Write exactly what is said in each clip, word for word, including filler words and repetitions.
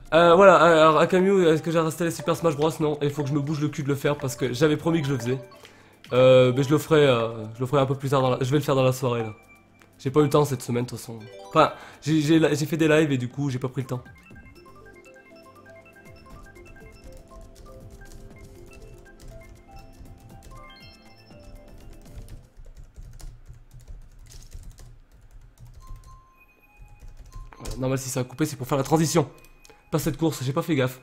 Euh, voilà, alors Akamu, est-ce que j'ai installé Super Smash Bros? Non, il faut que je me bouge le cul de le faire parce que j'avais promis que je le faisais. Euh, mais je le ferai, euh, je le ferai un peu plus tard dans la... Je vais le faire dans la soirée là. J'ai pas eu le temps cette semaine de toute façon. Enfin, j'ai j'ai- j'ai fait des lives et du coup j'ai pas pris le temps. Voilà, normal si ça a coupé c'est pour faire la transition. Pas cette course, j'ai pas fait gaffe.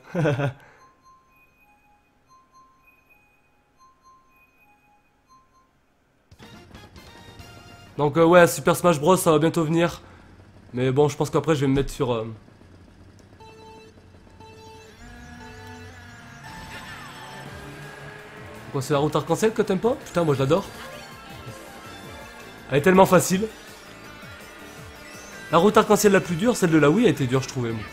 Donc euh, ouais, Super Smash Bros ça va bientôt venir. Mais bon, je pense qu'après je vais me mettre sur... Euh... Quoi, c'est la route arc-en-ciel que t'aimes pas? Putain, moi je l'adore. Elle est tellement facile. La route arc-en-ciel la plus dure, celle de la Wii, a été dure, je trouvais. Moi.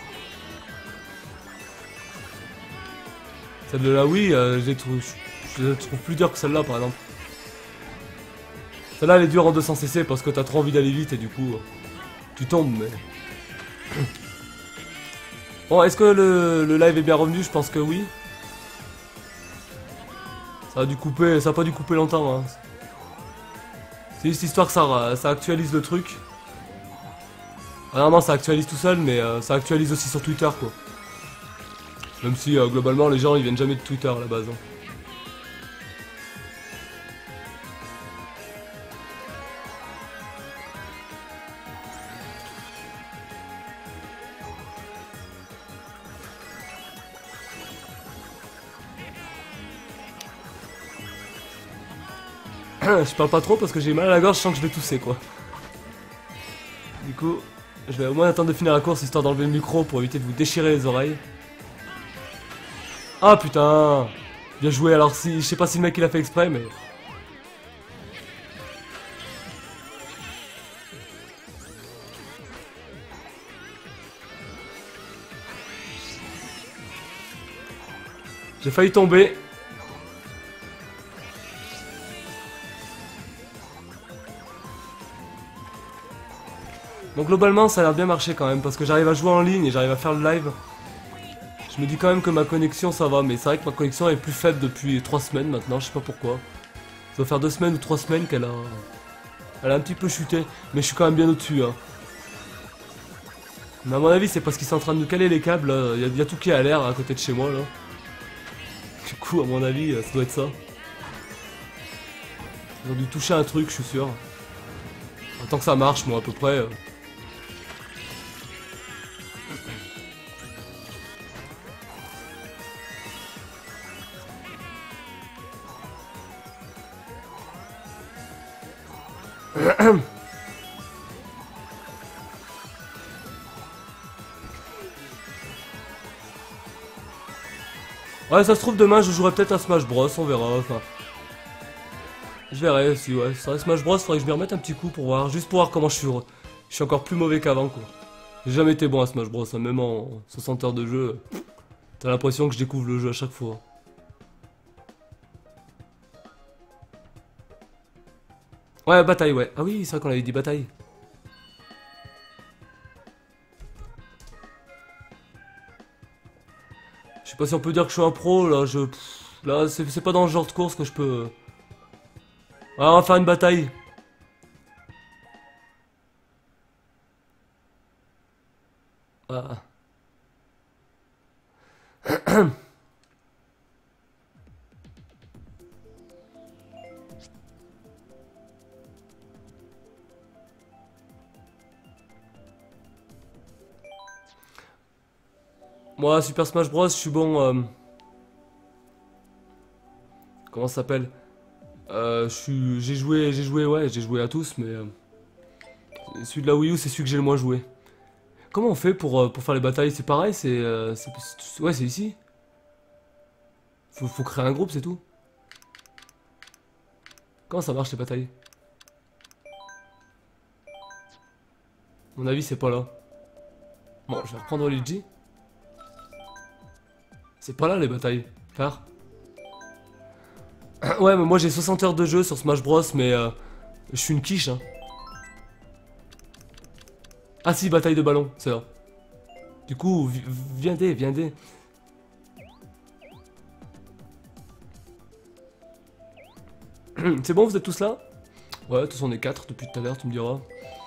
Celle de la Wii, euh, je, trouve, je la trouve plus dure que celle-là, par exemple. Celle-là, elle est dure en deux cents cc parce que t'as trop envie d'aller vite et du coup, euh, tu tombes, mais... Bon, est-ce que le, le live est bien revenu? Je pense que oui. Ça a dû couper, ça a pas dû couper longtemps. Hein. C'est juste histoire que ça, ça actualise le truc. Ah non, ça actualise tout seul, mais euh, ça actualise aussi sur Twitter, quoi. Même si, euh, globalement, les gens, ils viennent jamais de Twitter, à la base. Hein. Je parle pas trop parce que j'ai mal à la gorge, je sens que je vais tousser, quoi. Du coup, je vais au moins attendre de finir la course, histoire d'enlever le micro pour éviter de vous déchirer les oreilles. Ah, putain! Bien joué, alors si... Je sais pas si le mec, il a fait exprès, mais... J'ai failli tomber. Donc globalement ça a l'air bien marché quand même parce que j'arrive à jouer en ligne et j'arrive à faire le live. Je me dis quand même que ma connexion ça va, mais c'est vrai que ma connexion est plus faible depuis trois semaines maintenant, je sais pas pourquoi. Ça doit faire deux semaines ou trois semaines qu'elle a... Elle a un petit peu chuté, mais je suis quand même bien au-dessus. Hein. Mais à mon avis c'est parce qu'ils sont en train de nous caler les câbles, il y, y a tout qui est à l'air à côté de chez moi là. Du coup à mon avis ça doit être ça. Ils ont dû toucher un truc je suis sûr. Tant que ça marche moi à peu près... Euh... Ouais, ça se trouve demain je jouerai peut-être à Smash Bros, on verra, enfin... Je verrai si, ouais, ça Smash Bros, faudrait que je m'y remette un petit coup pour voir, juste pour voir comment je suis... Je suis encore plus mauvais qu'avant, quoi. J'ai jamais été bon à Smash Bros, hein, même en soixante heures de jeu, t'as l'impression que je découvre le jeu à chaque fois. Ouais, bataille, ouais. Ah oui, c'est vrai qu'on avait dit bataille. Je sais pas si on peut dire que je suis un pro, là, je... Pff, là, c'est pas dans le genre de course que je peux... Ouais, on va faire une bataille. Ah. Moi, Super Smash Bros, je suis bon... Euh... Comment ça s'appelle? euh, je suis... J'ai joué, j'ai joué, ouais, j'ai joué à tous, mais... Euh... Celui de la Wii U, c'est celui que j'ai le moins joué. Comment on fait pour, euh, pour faire les batailles? C'est pareil, c'est... Euh, ouais, c'est ici. Faut, faut créer un groupe, c'est tout. Comment ça marche les batailles? À mon avis, c'est pas là. Bon, je vais reprendre Luigi. C'est pas là les batailles. Faire. Ouais, mais moi j'ai soixante heures de jeu sur Smash Bros, mais euh, je suis une quiche. Hein. Ah si, bataille de ballon, c'est là. Du coup, vi- viendez, viendez. C'est bon, vous êtes tous là? Ouais, tous on est quatre depuis tout à l'heure, tu me diras.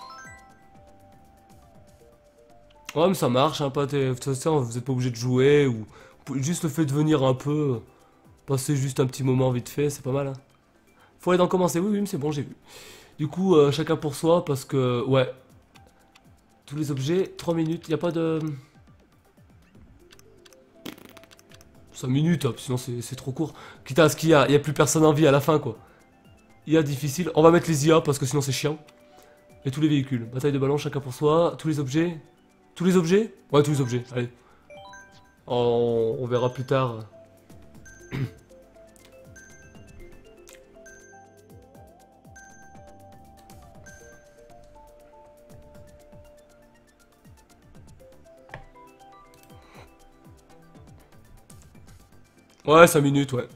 Ouais, mais ça marche, hein, pas de toute façon, vous êtes pas obligé de jouer, ou juste le fait de venir un peu, passer juste un petit moment vite fait, c'est pas mal, hein. Faut aller d'en commencer, oui, oui, mais c'est bon, j'ai vu. Du coup, euh, chacun pour soi, parce que, ouais. Tous les objets, trois minutes, y a pas de... cinq minutes, hein, sinon c'est trop court. Quitte à ce qu'il y a, y a plus personne en vie à la fin, quoi. I A difficile, on va mettre les I A, parce que sinon c'est chiant. Et tous les véhicules, bataille de ballon, chacun pour soi, tous les objets... Tous les objets? Ouais, tous les objets, allez. On, on verra plus tard. Ouais, cinq minutes, ouais.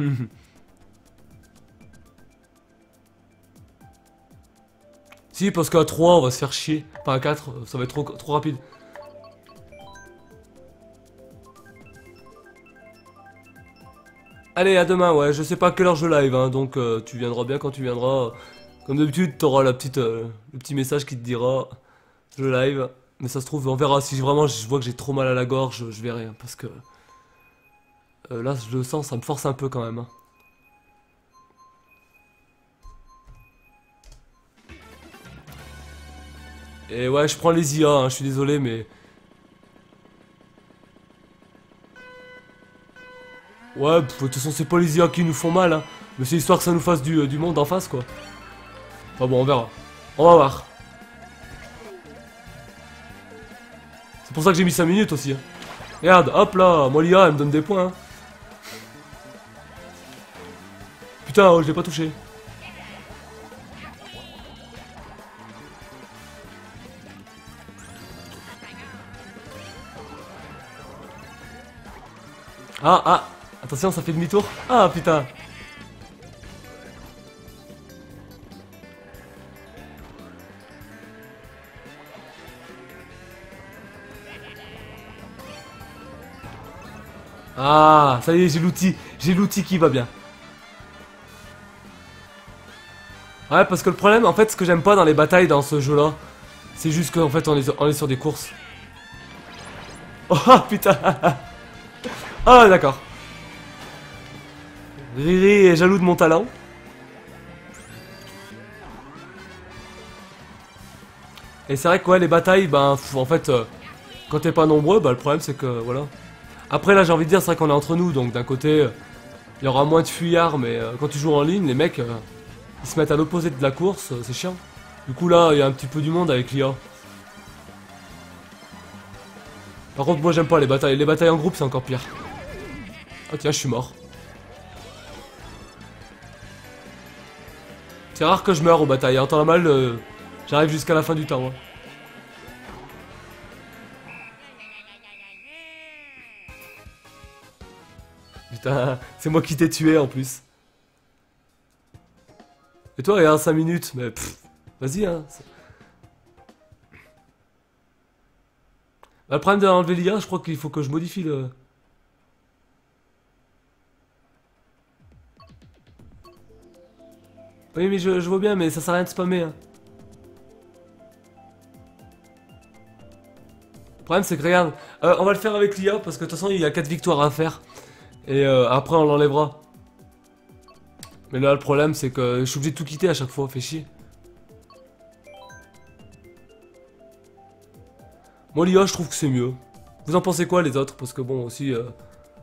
Si, parce qu'à trois, on va se faire chier. Enfin, à quatre, ça va être trop, trop rapide. Allez, à demain, ouais. Je sais pas à quelle heure je live, hein, donc euh, tu viendras bien quand tu viendras. Comme d'habitude, t'auras la petite, euh, le petit message qui te dira je live. Mais ça se trouve, on verra. Si vraiment je vois que j'ai trop mal à la gorge, je verrai. Hein, parce que euh, là, je le sens, ça me force un peu quand même. Hein. Et ouais, je prends les I A, hein, je suis désolé, mais... Ouais, pff, de toute façon, c'est pas les I A qui nous font mal, hein. Mais c'est histoire que ça nous fasse du, euh, du monde en face, quoi. Enfin bon, on verra. On va voir. C'est pour ça que j'ai mis cinq minutes aussi. Hein. Regarde, hop là, moi l'I A, elle me donne des points. Hein. Putain, oh, je l'ai pas touché. Ah, ah, attention, ça fait demi-tour. Ah, putain. Ah, ça y est, j'ai l'outil. J'ai l'outil qui va bien. Ouais, parce que le problème, en fait, ce que j'aime pas dans les batailles dans ce jeu-là, c'est juste qu'en fait, on est, on est sur des courses. Oh, putain. Ah, d'accord. Riri est jaloux de mon talent. Et c'est vrai que ouais, les batailles, ben, pff, en fait, euh, quand t'es pas nombreux, bah le problème c'est que, voilà. Après là, j'ai envie de dire, c'est vrai qu'on est entre nous, donc d'un côté, il y aura moins de fuyards, mais euh, quand tu joues en ligne, les mecs, euh, ils se mettent à l'opposé de la course, euh, c'est chiant. Du coup là, il y a un petit peu du monde avec l'I A. Par contre, moi j'aime pas les batailles. Les batailles en groupe, c'est encore pire. Oh tiens, je suis mort. C'est rare que je meure aux batailles. En temps normal, euh, j'arrive jusqu'à la fin du temps. Hein. Putain, c'est moi qui t'ai tué en plus. Et toi, il y a cinq minutes, mais pff, vas-y, hein. Bah, le problème d'enlever l'I A, je crois qu'il faut que je modifie le... Oui, mais je, je vois bien, mais ça sert à rien de spammer. Hein. Le problème, c'est que regarde, euh, on va le faire avec l'I A parce que de toute façon, il y a quatre victoires à faire. Et euh, après, on l'enlèvera. Mais là, le problème, c'est que je suis obligé de tout quitter à chaque fois, fait chier. Moi, l'I A, je trouve que c'est mieux. Vous en pensez quoi, les autres? Parce que bon, aussi... Euh...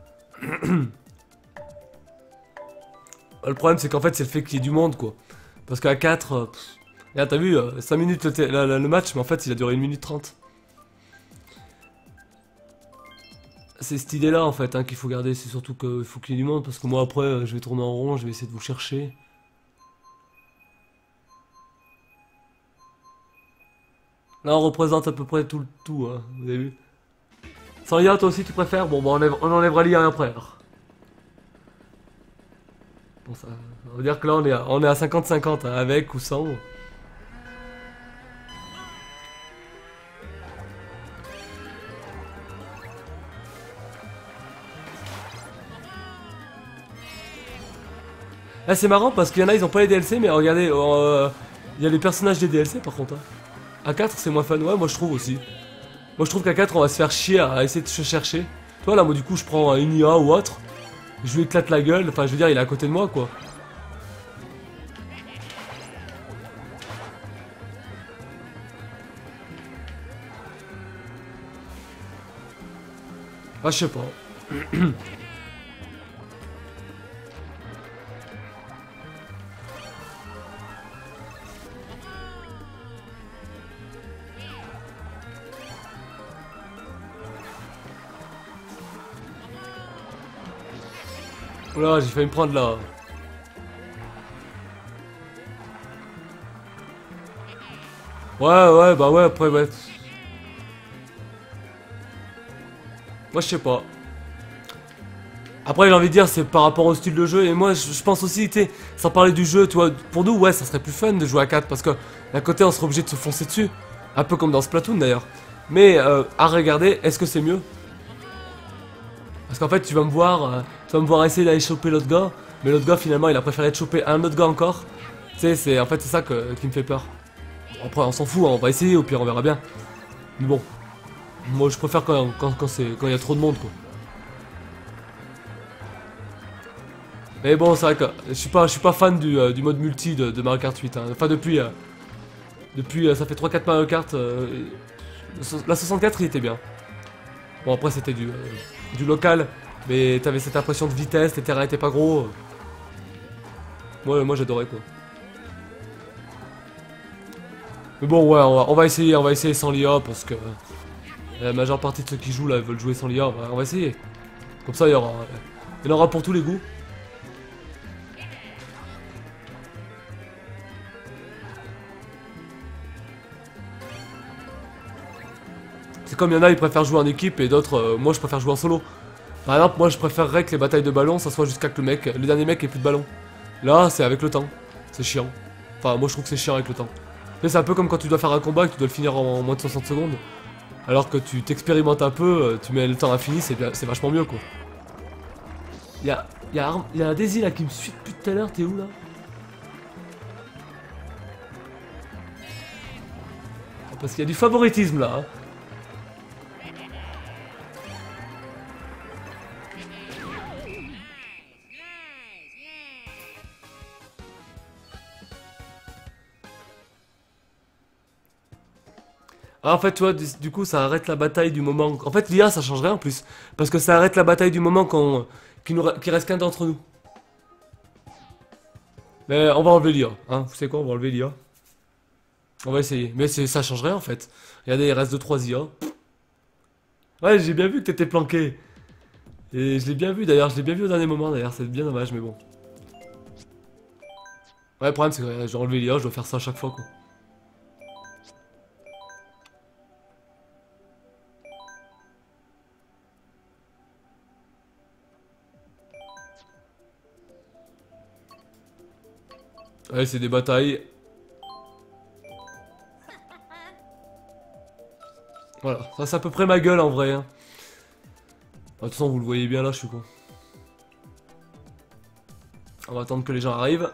le problème, c'est qu'en fait, c'est le fait qu'il y ait du monde, quoi. Parce qu'à quatre... Euh, regarde, t'as vu, euh, cinq minutes le, la, la, le match, mais en fait, il a duré une minute trente. C'est cette idée-là, en fait, hein, qu'il faut garder. C'est surtout qu'il faut qu'il y ait du monde, parce que moi, après, euh, je vais tourner en rond, je vais essayer de vous chercher. Là, on représente à peu près tout le tout, hein, vous avez vu. Sans l'I A, toi aussi, tu préfères? Bon, bah, on, enlève, on enlèvera l'I A après, alors. Bon, ça, ça veut dire que là, on est à, on est à cinquante cinquante, hein, avec ou sans. Là c'est marrant parce qu'il y en a ils ont pas les D L C mais regardez, euh, il y a les personnages des D L C par contre. Hein. A quatre c'est moins fun, ouais moi je trouve aussi. Moi je trouve qu'à quatre on va se faire chier à essayer de se chercher. Toi là moi du coup je prends une I A ou autre. Je lui éclate la gueule, enfin je veux dire il est à côté de moi quoi. Ah je sais pas. Oula, j'ai failli me prendre là. Ouais, ouais, bah ouais, après, ouais. Moi, je sais pas. Après, j'ai envie de dire, c'est par rapport au style de jeu. Et moi, je, je pense aussi, tu sais, sans parler du jeu, tu vois, pour nous, ouais, ça serait plus fun de jouer à quatre. Parce que d'un côté, on serait obligé de se foncer dessus. Un peu comme dans Splatoon d'ailleurs. Mais euh, à regarder, est-ce que c'est mieux? Parce qu'en fait, tu vas me voir, euh, tu vas me voir essayer d'aller choper l'autre gars. Mais l'autre gars, finalement, il a préféré te choper un autre gars encore. Tu sais, c'est en fait, c'est ça que, qui me fait peur. Après, on s'en fout, hein, on va essayer, au pire, on verra bien. Mais bon, moi, je préfère quand quand, quand c'est quand il y a trop de monde, quoi. Mais bon, c'est vrai que je suis pas, je suis pas fan du, euh, du mode multi de, de Mario Kart huit. Hein. Enfin, depuis, euh, depuis, euh, ça fait trois quatre Mario Kart. Euh, la soixante-quatre, il était bien. Bon, après, c'était du, euh, du local, mais t'avais cette impression de vitesse, les terrains étaient pas gros. Moi, moi, j'adorais quoi. Mais bon, ouais, on va, on va essayer, on va essayer sans l'I A parce que euh, la majeure partie de ceux qui jouent là veulent jouer sans l'I A. On va, on va essayer. Comme ça, il y aura, il y en aura pour tous les goûts. C'est comme il y en a, ils préfèrent jouer en équipe et d'autres, euh, moi je préfère jouer en solo. Par exemple, moi je préférerais que les batailles de ballon, ça soit jusqu'à que le mec, le dernier mec ait plus de ballon. Là, c'est avec le temps. C'est chiant. Enfin, moi je trouve que c'est chiant avec le temps. Mais c'est un peu comme quand tu dois faire un combat et que tu dois le finir en moins de soixante secondes. Alors que tu t'expérimentes un peu, tu mets le temps infini, c'est vachement mieux quoi. Y'a y a, y a un Daisy là qui me suit depuis tout à l'heure, t'es où là? Parce qu'il y a du favoritisme là. Hein. Ah, en fait, tu vois, du, du coup, ça arrête la bataille du moment. En fait, l'I A, ça change rien en plus. Parce que ça arrête la bataille du moment qu'on qu'il nous... qu'il reste qu'un d'entre nous. Mais on va enlever l'I A. Hein. Vous savez quoi, on va enlever l'I A. On va essayer. Mais ça change rien en fait. Regardez, il reste deux trois I A. Ouais, j'ai bien vu que t'étais planqué. Et je l'ai bien vu d'ailleurs, je l'ai bien vu au dernier moment d'ailleurs, c'est bien dommage, mais bon. Ouais, le problème c'est que j'ai enlevé l'I A, je dois faire ça à chaque fois quoi. Ouais, c'est des batailles. Voilà, ça c'est à peu près ma gueule en vrai. Hein. De toute façon, vous le voyez bien là, je suis con. On va attendre que les gens arrivent.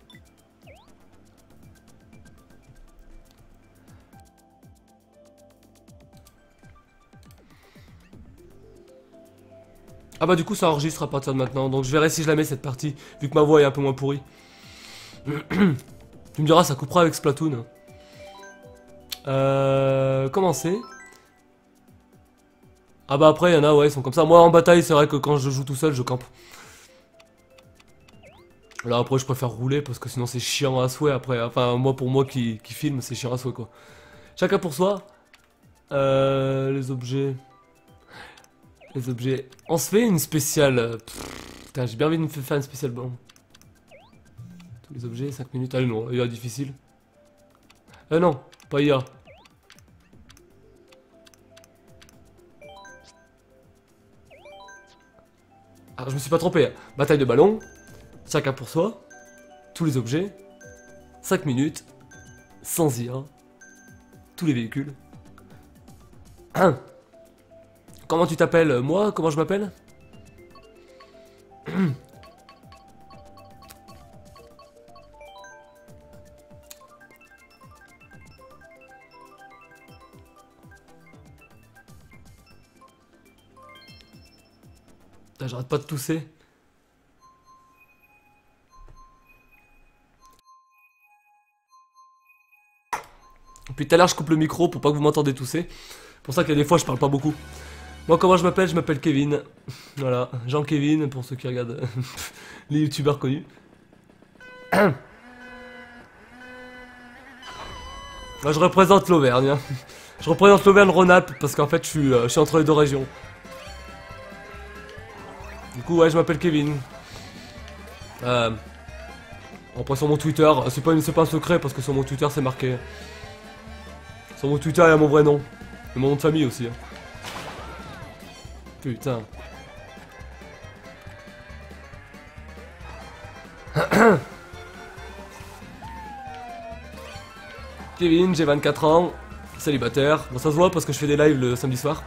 Ah bah du coup ça enregistre à partir de maintenant, donc je verrai si je la mets cette partie, vu que ma voix est un peu moins pourrie. Tu me diras, ça coupera avec Splatoon. Euh... Commencer. Ah bah après, il y en a, ouais, ils sont comme ça. Moi, en bataille, c'est vrai que quand je joue tout seul, je campe. Là, après, je préfère rouler, parce que sinon, c'est chiant à souhait, après. Enfin, moi, pour moi qui, qui filme, c'est chiant à souhait, quoi. Chacun pour soi. Euh... Les objets... Les objets... On se fait une spéciale... Pff, putain, j'ai bien envie de me faire une spéciale, bon. Tous les objets, cinq minutes. Allez, non, I A difficile. Euh, non, pas I A. Ah, je me suis pas trompé. Bataille de ballon. Chacun pour soi. Tous les objets. cinq minutes. Sans I A. Tous les véhicules. Comment tu t'appelles? Moi, comment je m'appelle? J'arrête pas de tousser. Puis tout à l'heure je coupe le micro pour pas que vous m'entendez tousser. C'est pour ça qu'il y a des fois je parle pas beaucoup. Moi comment je m'appelle? Je m'appelle Kevin. Voilà, Jean-Kevin pour ceux qui regardent les youtubeurs connus. Moi, je représente l'Auvergne. Hein. Je représente l'Auvergne-Rhône-Alpes parce qu'en fait je suis, euh, je suis entre les deux régions. Du coup ouais je m'appelle Kevin. Euh, après sur mon Twitter, c'est pas, pas un secret parce que sur mon Twitter c'est marqué. Sur mon Twitter il y a mon vrai nom. Et mon nom de famille aussi. Hein. Putain. Kevin, j'ai vingt-quatre ans, célibataire. Bon ça se voit parce que je fais des lives le samedi soir.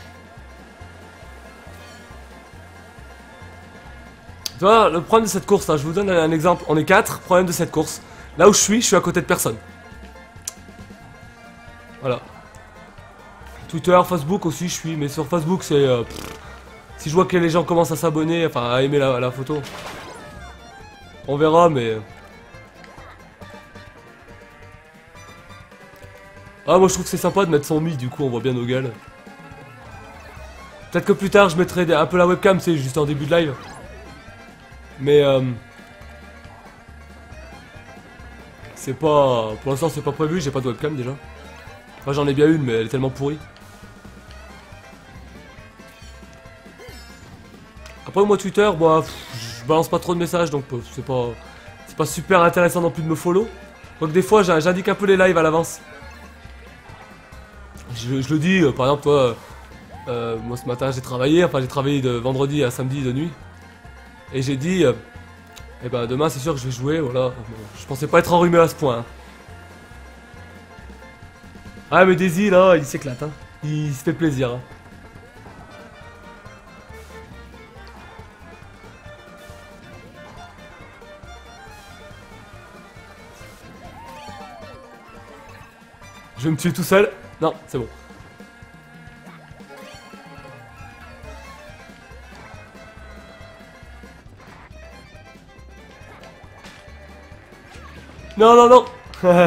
Tu vois, le problème de cette course, là, je vous donne un exemple. On est quatre, problème de cette course. Là où je suis, je suis à côté de personne. Voilà. Twitter, Facebook aussi, je suis. Mais sur Facebook, c'est... Euh, si je vois que les gens commencent à s'abonner, enfin à aimer la, la photo. On verra, mais... Ah, moi je trouve que c'est sympa de mettre son mi, du coup on voit bien nos gueules. Peut-être que plus tard je mettrai un peu la webcam, c'est juste en début de live. Mais euh... c'est pas... Pour l'instant c'est pas prévu, j'ai pas de webcam déjà. Enfin j'en ai bien une mais elle est tellement pourrie. Après moi Twitter, moi pff, je balance pas trop de messages donc c'est pas... C'est pas super intéressant non plus de me follow. Donc des fois j'indique un peu les lives à l'avance. Je, je le dis, euh, par exemple toi, euh, euh, moi ce matin j'ai travaillé, enfin j'ai travaillé de vendredi à samedi de nuit. Et j'ai dit, euh, eh ben demain c'est sûr que je vais jouer, voilà. Je pensais pas être enrhumé à ce point. Hein. Ah mais Daisy là, il s'éclate, hein. Il se fait plaisir. Hein. Je vais me tuer tout seul. Non, c'est bon. Non, non, non.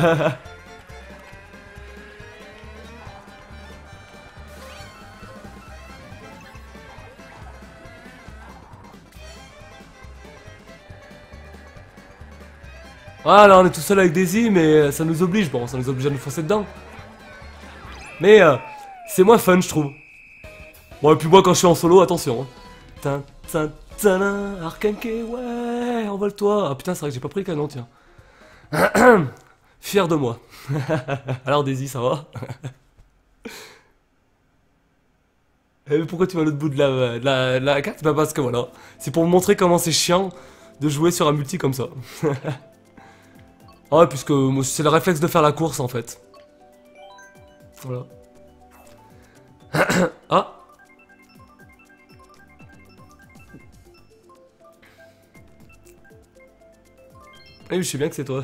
Ah là on est tout seul avec Daisy mais ça nous oblige, bon ça nous oblige à nous foncer dedans. Mais euh, c'est moins fun je trouve. Bon et puis moi quand je suis en solo attention. Hein. Tin, tin, tin, Arkanke, ouais, envole-toi. Ah putain c'est vrai que j'ai pas pris le canon tiens. Fier de moi. Alors Daisy ça va? Et pourquoi tu vas à l'autre bout de la, de la, de la carte? Bah parce que voilà. C'est pour vous montrer comment c'est chiant de jouer sur un multi comme ça. Ah ouais, puisque c'est le réflexe de faire la course en fait. Voilà. Ah. Eh oui, je sais bien que c'est toi.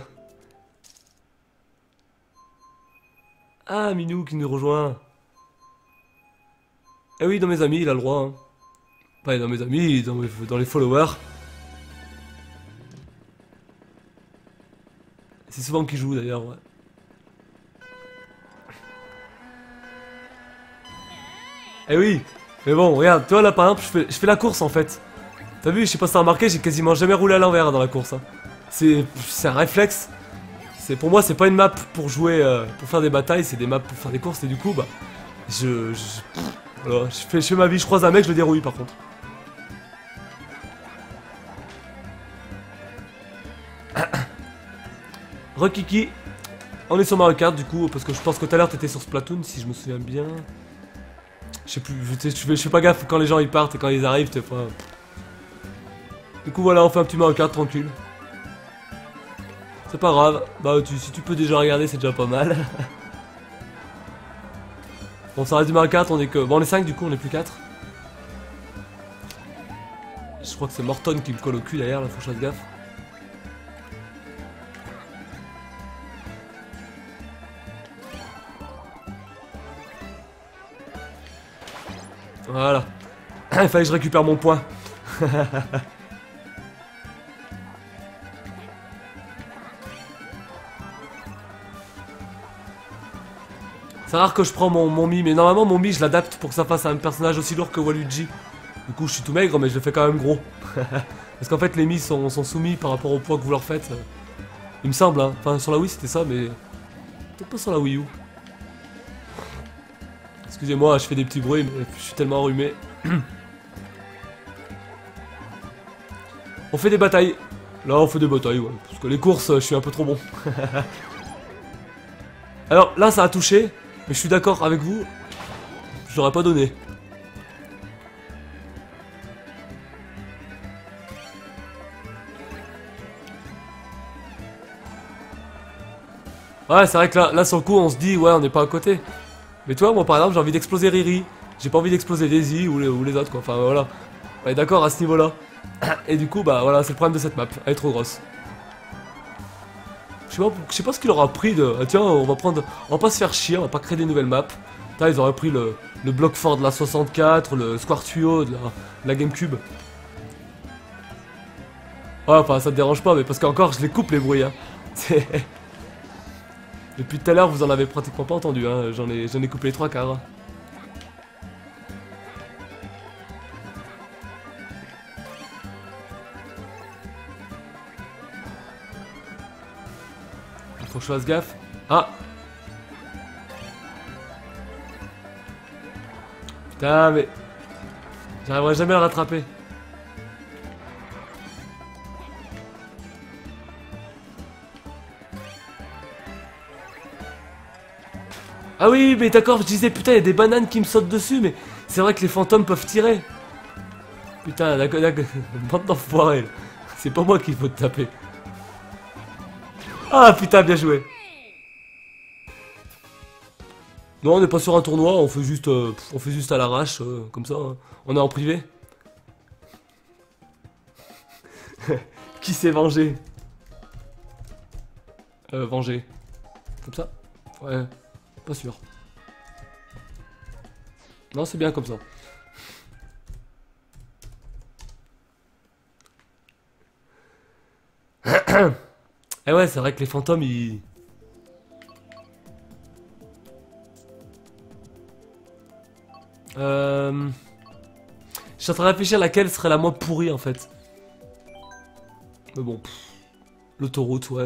Ah, Minou qui nous rejoint. Eh oui, dans mes amis, il a le droit. Hein. Pas dans mes amis, dans, mes, dans les followers. C'est souvent qu'il joue d'ailleurs, ouais. Eh oui, mais bon, regarde, toi là par exemple, je fais, je fais la course en fait. T'as vu, je sais pas si t'as remarqué, j'ai quasiment jamais roulé à l'envers dans la course. Hein. C'est un réflexe. C'est pour moi, c'est pas une map pour jouer, euh, pour faire des batailles, c'est des maps pour faire des courses et du coup, bah, je, je, voilà, je fais, je fais ma vie, je croise un mec, je le dérouille par contre. Rekiki, on est sur Mario Kart du coup, parce que je pense que tout à l'heure t'étais sur Splatoon, si je me souviens bien. Je sais plus, je, je, fais, je fais pas gaffe quand les gens ils partent et quand ils arrivent, t'es pas... Du coup voilà, on fait un petit Mario Kart tranquille. C'est pas grave, bah tu, si tu peux déjà regarder c'est déjà pas mal. Bon ça reste du Mario Kart, on est que... Bon on est cinq du coup, on est plus quatre. Je crois que c'est Morton qui me colle au cul d'ailleurs, là faut que je fasse gaffe. Voilà. Il fallait que je récupère mon point. C'est rare que je prends mon, mon Mi, mais normalement mon Mi je l'adapte pour que ça fasse un personnage aussi lourd que Waluigi. Du coup je suis tout maigre mais je le fais quand même gros. Parce qu'en fait les Mi sont, sont soumis par rapport au poids que vous leur faites. Il me semble hein, enfin sur la Wii c'était ça mais... Peut-être pas sur la Wii U. Excusez-moi je fais des petits bruits mais je suis tellement enrhumé. On fait des batailles. Là on fait des batailles ouais, parce que les courses je suis un peu trop bon. Alors là ça a touché. Mais je suis d'accord avec vous, je l'aurais pas donné. Ouais, c'est vrai que là, là sur le coup, on se dit, ouais, on n'est pas à côté. Mais toi, moi par exemple, j'ai envie d'exploser Riri. J'ai pas envie d'exploser Daisy ou les, ou les autres, quoi. Enfin, voilà. On est d'accord à ce niveau-là. Et du coup, bah voilà, c'est le problème de cette map. Elle est trop grosse. Je sais pas, je sais pas ce qu'il aura pris de... Ah, tiens, on va prendre... On va pas se faire chier, on va pas créer des nouvelles maps. Putain, ils auraient pris le, le bloc fort de la soixante-quatre, le Square Tuyau de la, de la Gamecube. Ouais, enfin, ça te dérange pas, mais parce qu'encore, je les coupe les bruits, hein. Depuis tout à l'heure, vous en avez pratiquement pas entendu, hein. J'en ai, j'en ai coupé les trois quarts. Faut que je fasse gaffe. Ah! Putain, mais... J'arriverai jamais à le rattraper. Ah oui, mais d'accord, je disais, putain, il y a des bananes qui me sautent dessus, mais c'est vrai que les fantômes peuvent tirer. Putain, d'accord, d'accord, bande d'enfoirés. C'est pas moi qu'il faut te taper. Ah putain, bien joué. Non, on n'est pas sur un tournoi, on fait juste, euh, on fait juste à l'arrache, euh, comme ça. Hein. On est en privé. Qui s'est vengé? Euh, vengé. Comme ça? Ouais, pas sûr. Non, c'est bien comme ça. Eh ouais, c'est vrai que les fantômes, ils... Euh... Je suis en train de réfléchir laquelle serait la moins pourrie, en fait. Mais bon, l'autoroute, ouais.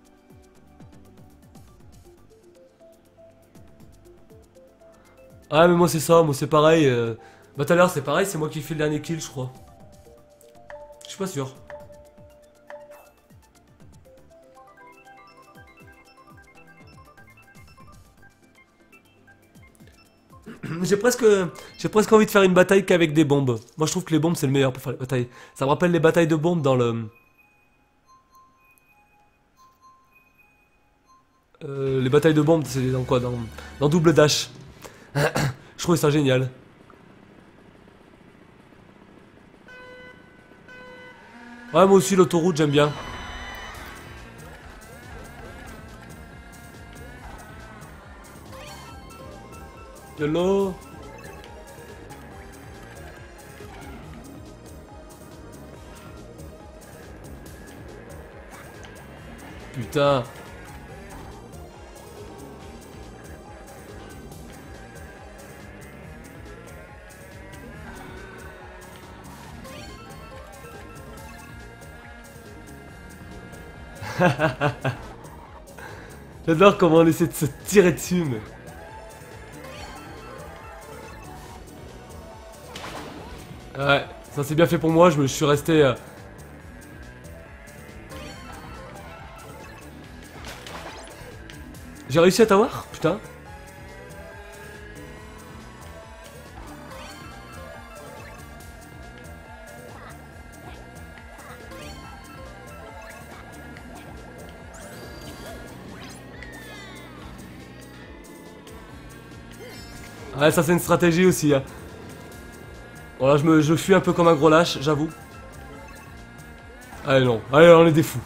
Ah mais moi c'est ça, moi c'est pareil. Euh... Bah tout à l'heure c'est pareil, c'est moi qui fais le dernier kill je crois. Je suis pas sûr. J'ai presque, j'ai presque envie de faire une bataille qu'avec des bombes. Moi je trouve que les bombes c'est le meilleur pour faire les batailles. Ça me rappelle les batailles de bombes dans le... Euh, les batailles de bombes c'est dans quoi dans... dans Double Dash. Je trouve ça génial. Ouais moi aussi l'autoroute j'aime bien. Hello. Putain. J'adore comment on essaie de se tirer dessus mais... Ouais, ça c'est bien fait pour moi, je me suis resté... Euh... J'ai réussi à t'avoir? Putain. Ouais, ça c'est une stratégie aussi. Hein. Voilà, je me je fuis un peu comme un gros lâche, j'avoue. Allez non, allez on est des fous.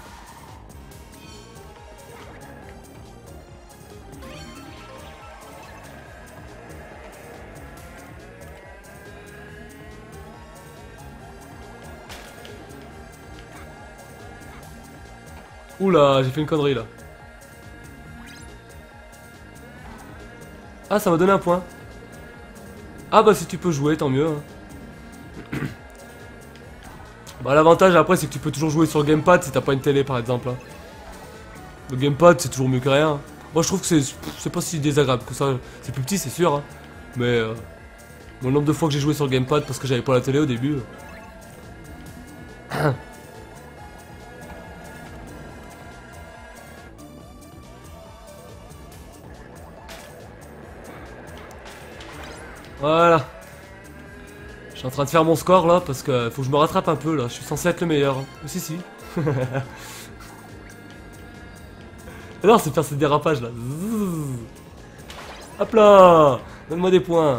Oula, j'ai fait une connerie là. Ah, ça m'a donné un point. Ah bah si tu peux jouer, tant mieux. Hein. Bah l'avantage après c'est que tu peux toujours jouer sur le gamepad si t'as pas une télé par exemple. Hein. Le gamepad c'est toujours mieux que rien. Moi je trouve que c'est pas si désagréable que ça. C'est plus petit c'est sûr. Hein. Mais euh, le nombre de fois que j'ai joué sur le gamepad parce que j'avais pas la télé au début. Voilà. Je suis en train de faire mon score là parce que faut que je me rattrape un peu là. Je suis censé être le meilleur. Oh, si si. Non, c'est faire ces dérapages là. Zzzz. Hop là. Donne-moi des points.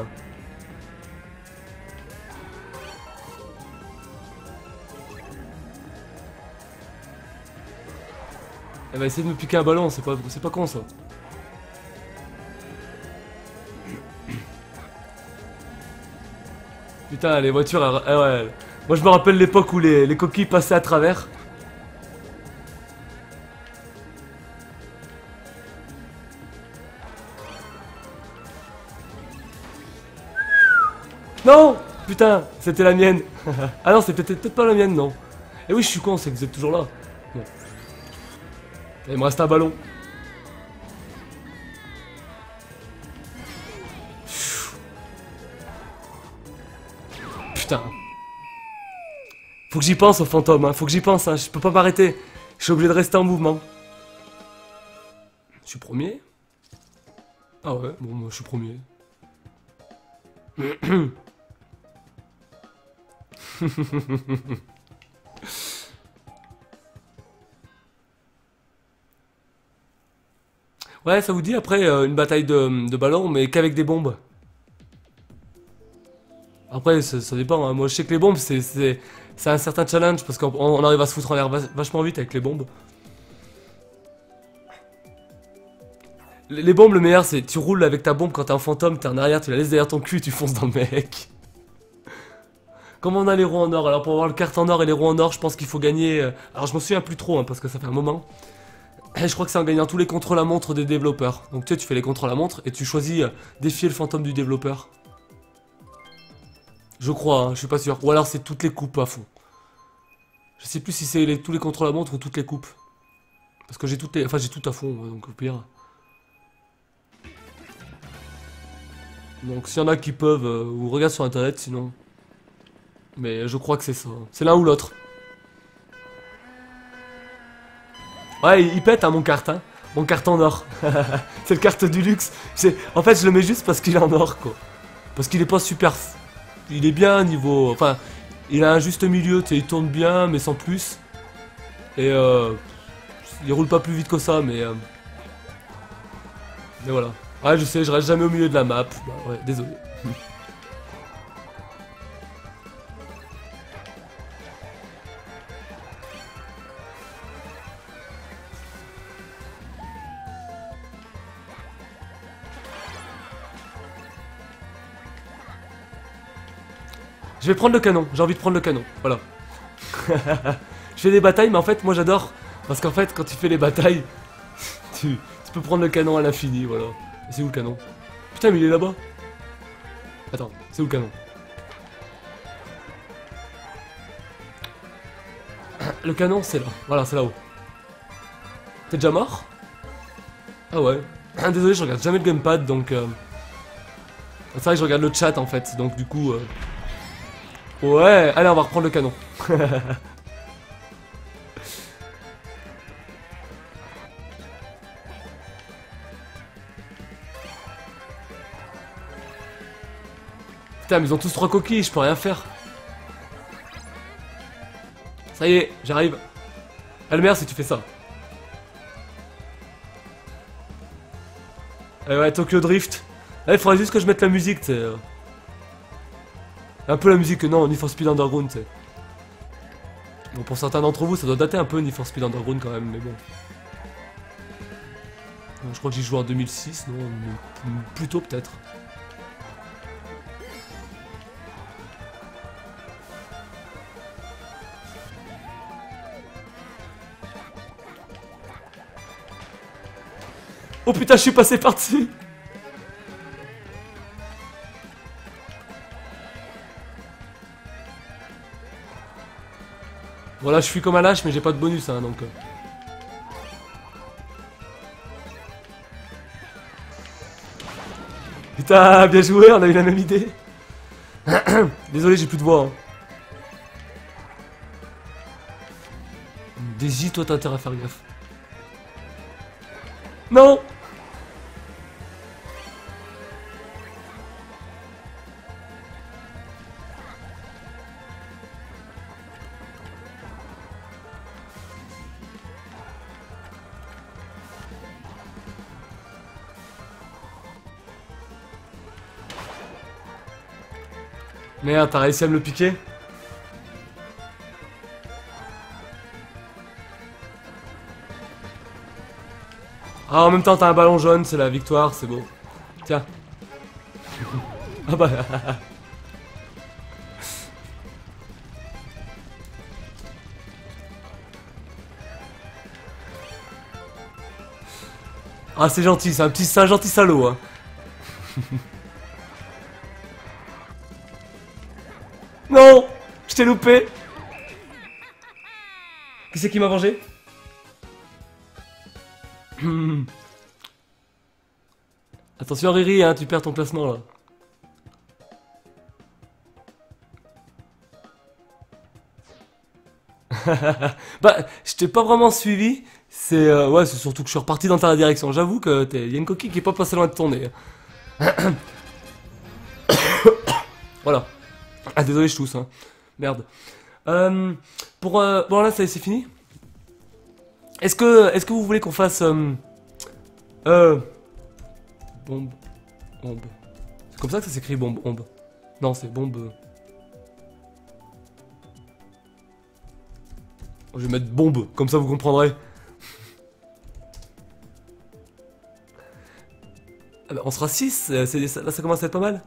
Elle va essayer de me piquer un ballon, c'est pas, c'est pas con ça. Putain, les voitures, elles, elles, ouais. Moi je me rappelle l'époque où les, les coquilles passaient à travers. Non. Putain, c'était la mienne. Ah non, c'était peut-être pas la mienne, non. Et oui, je suis con, c'est que vous êtes toujours là. Bon. Il me reste un ballon. Putain. Faut que j'y pense au fantôme, hein. Faut que j'y pense, hein. Je peux pas m'arrêter. Je suis obligé de rester en mouvement. Je suis premier? Ah ouais, bon, moi je suis premier. Ouais, ça vous dit après euh, une bataille de, de ballons, mais qu'avec des bombes. Après, ça, ça dépend. Hein. Moi, je sais que les bombes, c'est c'est un certain challenge parce qu'on on arrive à se foutre en l'air vachement vite avec les bombes. Les, les bombes, le meilleur, c'est tu roules avec ta bombe quand t'es un fantôme, t'es en arrière, tu la laisses derrière ton cul, tu fonces dans le mec. Comme on a les roues en or, alors pour avoir le carte en or et les roues en or, je pense qu'il faut gagner. Euh, alors je m'en souviens plus trop hein, parce que ça fait un moment. Et je crois que c'est en gagnant tous les contre-la-montre des développeurs. Donc tu sais, tu fais les contre-la-montre et tu choisis euh, défier le fantôme du développeur. Je crois, hein, je suis pas sûr. Ou alors c'est toutes les coupes à fond. Je sais plus si c'est les, tous les contre-la-montre ou toutes les coupes. Parce que j'ai toutes les, enfin j'ai tout à fond, ouais, donc au pire. Donc s'il y en a qui peuvent, euh, ou regarde sur internet sinon. Mais je crois que c'est ça. C'est l'un ou l'autre. Ouais, il, il pète hein, mon carte, hein. Mon carte en or. C'est le carte du luxe. En fait, je le mets juste parce qu'il est en or, quoi. Parce qu'il est pas super... Il est bien niveau... Enfin, il a un juste milieu, tu sais, il tourne bien, mais sans plus. Et euh... il roule pas plus vite que ça, mais... Euh... Mais voilà. Ouais, je sais, je reste jamais au milieu de la map. Bah ouais, désolé. Je vais prendre le canon, j'ai envie de prendre le canon, voilà. Je fais des batailles, mais en fait, moi j'adore. Parce qu'en fait, quand tu fais les batailles, tu, tu peux prendre le canon à l'infini, voilà. C'est où le canon? Putain, mais il est là-bas. Attends, c'est où le canon? Le canon, c'est là. Voilà, c'est là-haut. T'es déjà mort? Ah ouais. Désolé, je regarde jamais le gamepad, donc... Euh... C'est vrai que je regarde le chat, en fait, donc du coup... Euh... Ouais, allez, on va reprendre le canon. Putain, mais ils ont tous trois coquilles, je peux rien faire. Ça y est, j'arrive. Elmer, si tu fais ça. Eh ouais, Tokyo Drift. Là, il faudrait juste que je mette la musique, tu sais. Un peu la musique, non, Need for Speed Underground, tu sais. Bon, pour certains d'entre vous, ça doit dater un peu Need for Speed Underground quand même, mais bon. Je crois que j'y joue en deux mille six, non, plus tôt peut-être. Oh putain, je suis passé par-dessus. Voilà, je suis comme un lâche, mais j'ai pas de bonus, hein, donc... Putain, bien joué, on a eu la même idée. Désolé, j'ai plus de voix. Hein. Daisy, toi t'as intérêt à faire gaffe. Non. Merde, t'as réussi à me le piquer? Ah, en même temps, t'as un ballon jaune, c'est la victoire, c'est beau. Tiens. Ah bah... Ah, c'est gentil, c'est un petit, c'est un gentil salaud, hein. Non, je t'ai loupé. Qui c'est qui m'a vengé? Attention Riri, hein, tu perds ton classement là. Bah, je t'ai pas vraiment suivi. C'est euh, ouais, c'est surtout que je suis reparti dans ta direction. J'avoue que il y a une coquille qui est pas passée loin de ton nez. Voilà. Ah désolé, je tousse. Hein. Merde. Euh, pour euh, bon là, c'est fini. Est-ce que est-ce que vous voulez qu'on fasse euh, euh bombe bombe. C'est comme ça que ça s'écrit bombe bombe. Non, c'est bombe. Je vais mettre bombe, comme ça vous comprendrez. Ah bah, on sera six, là ça commence à être pas mal.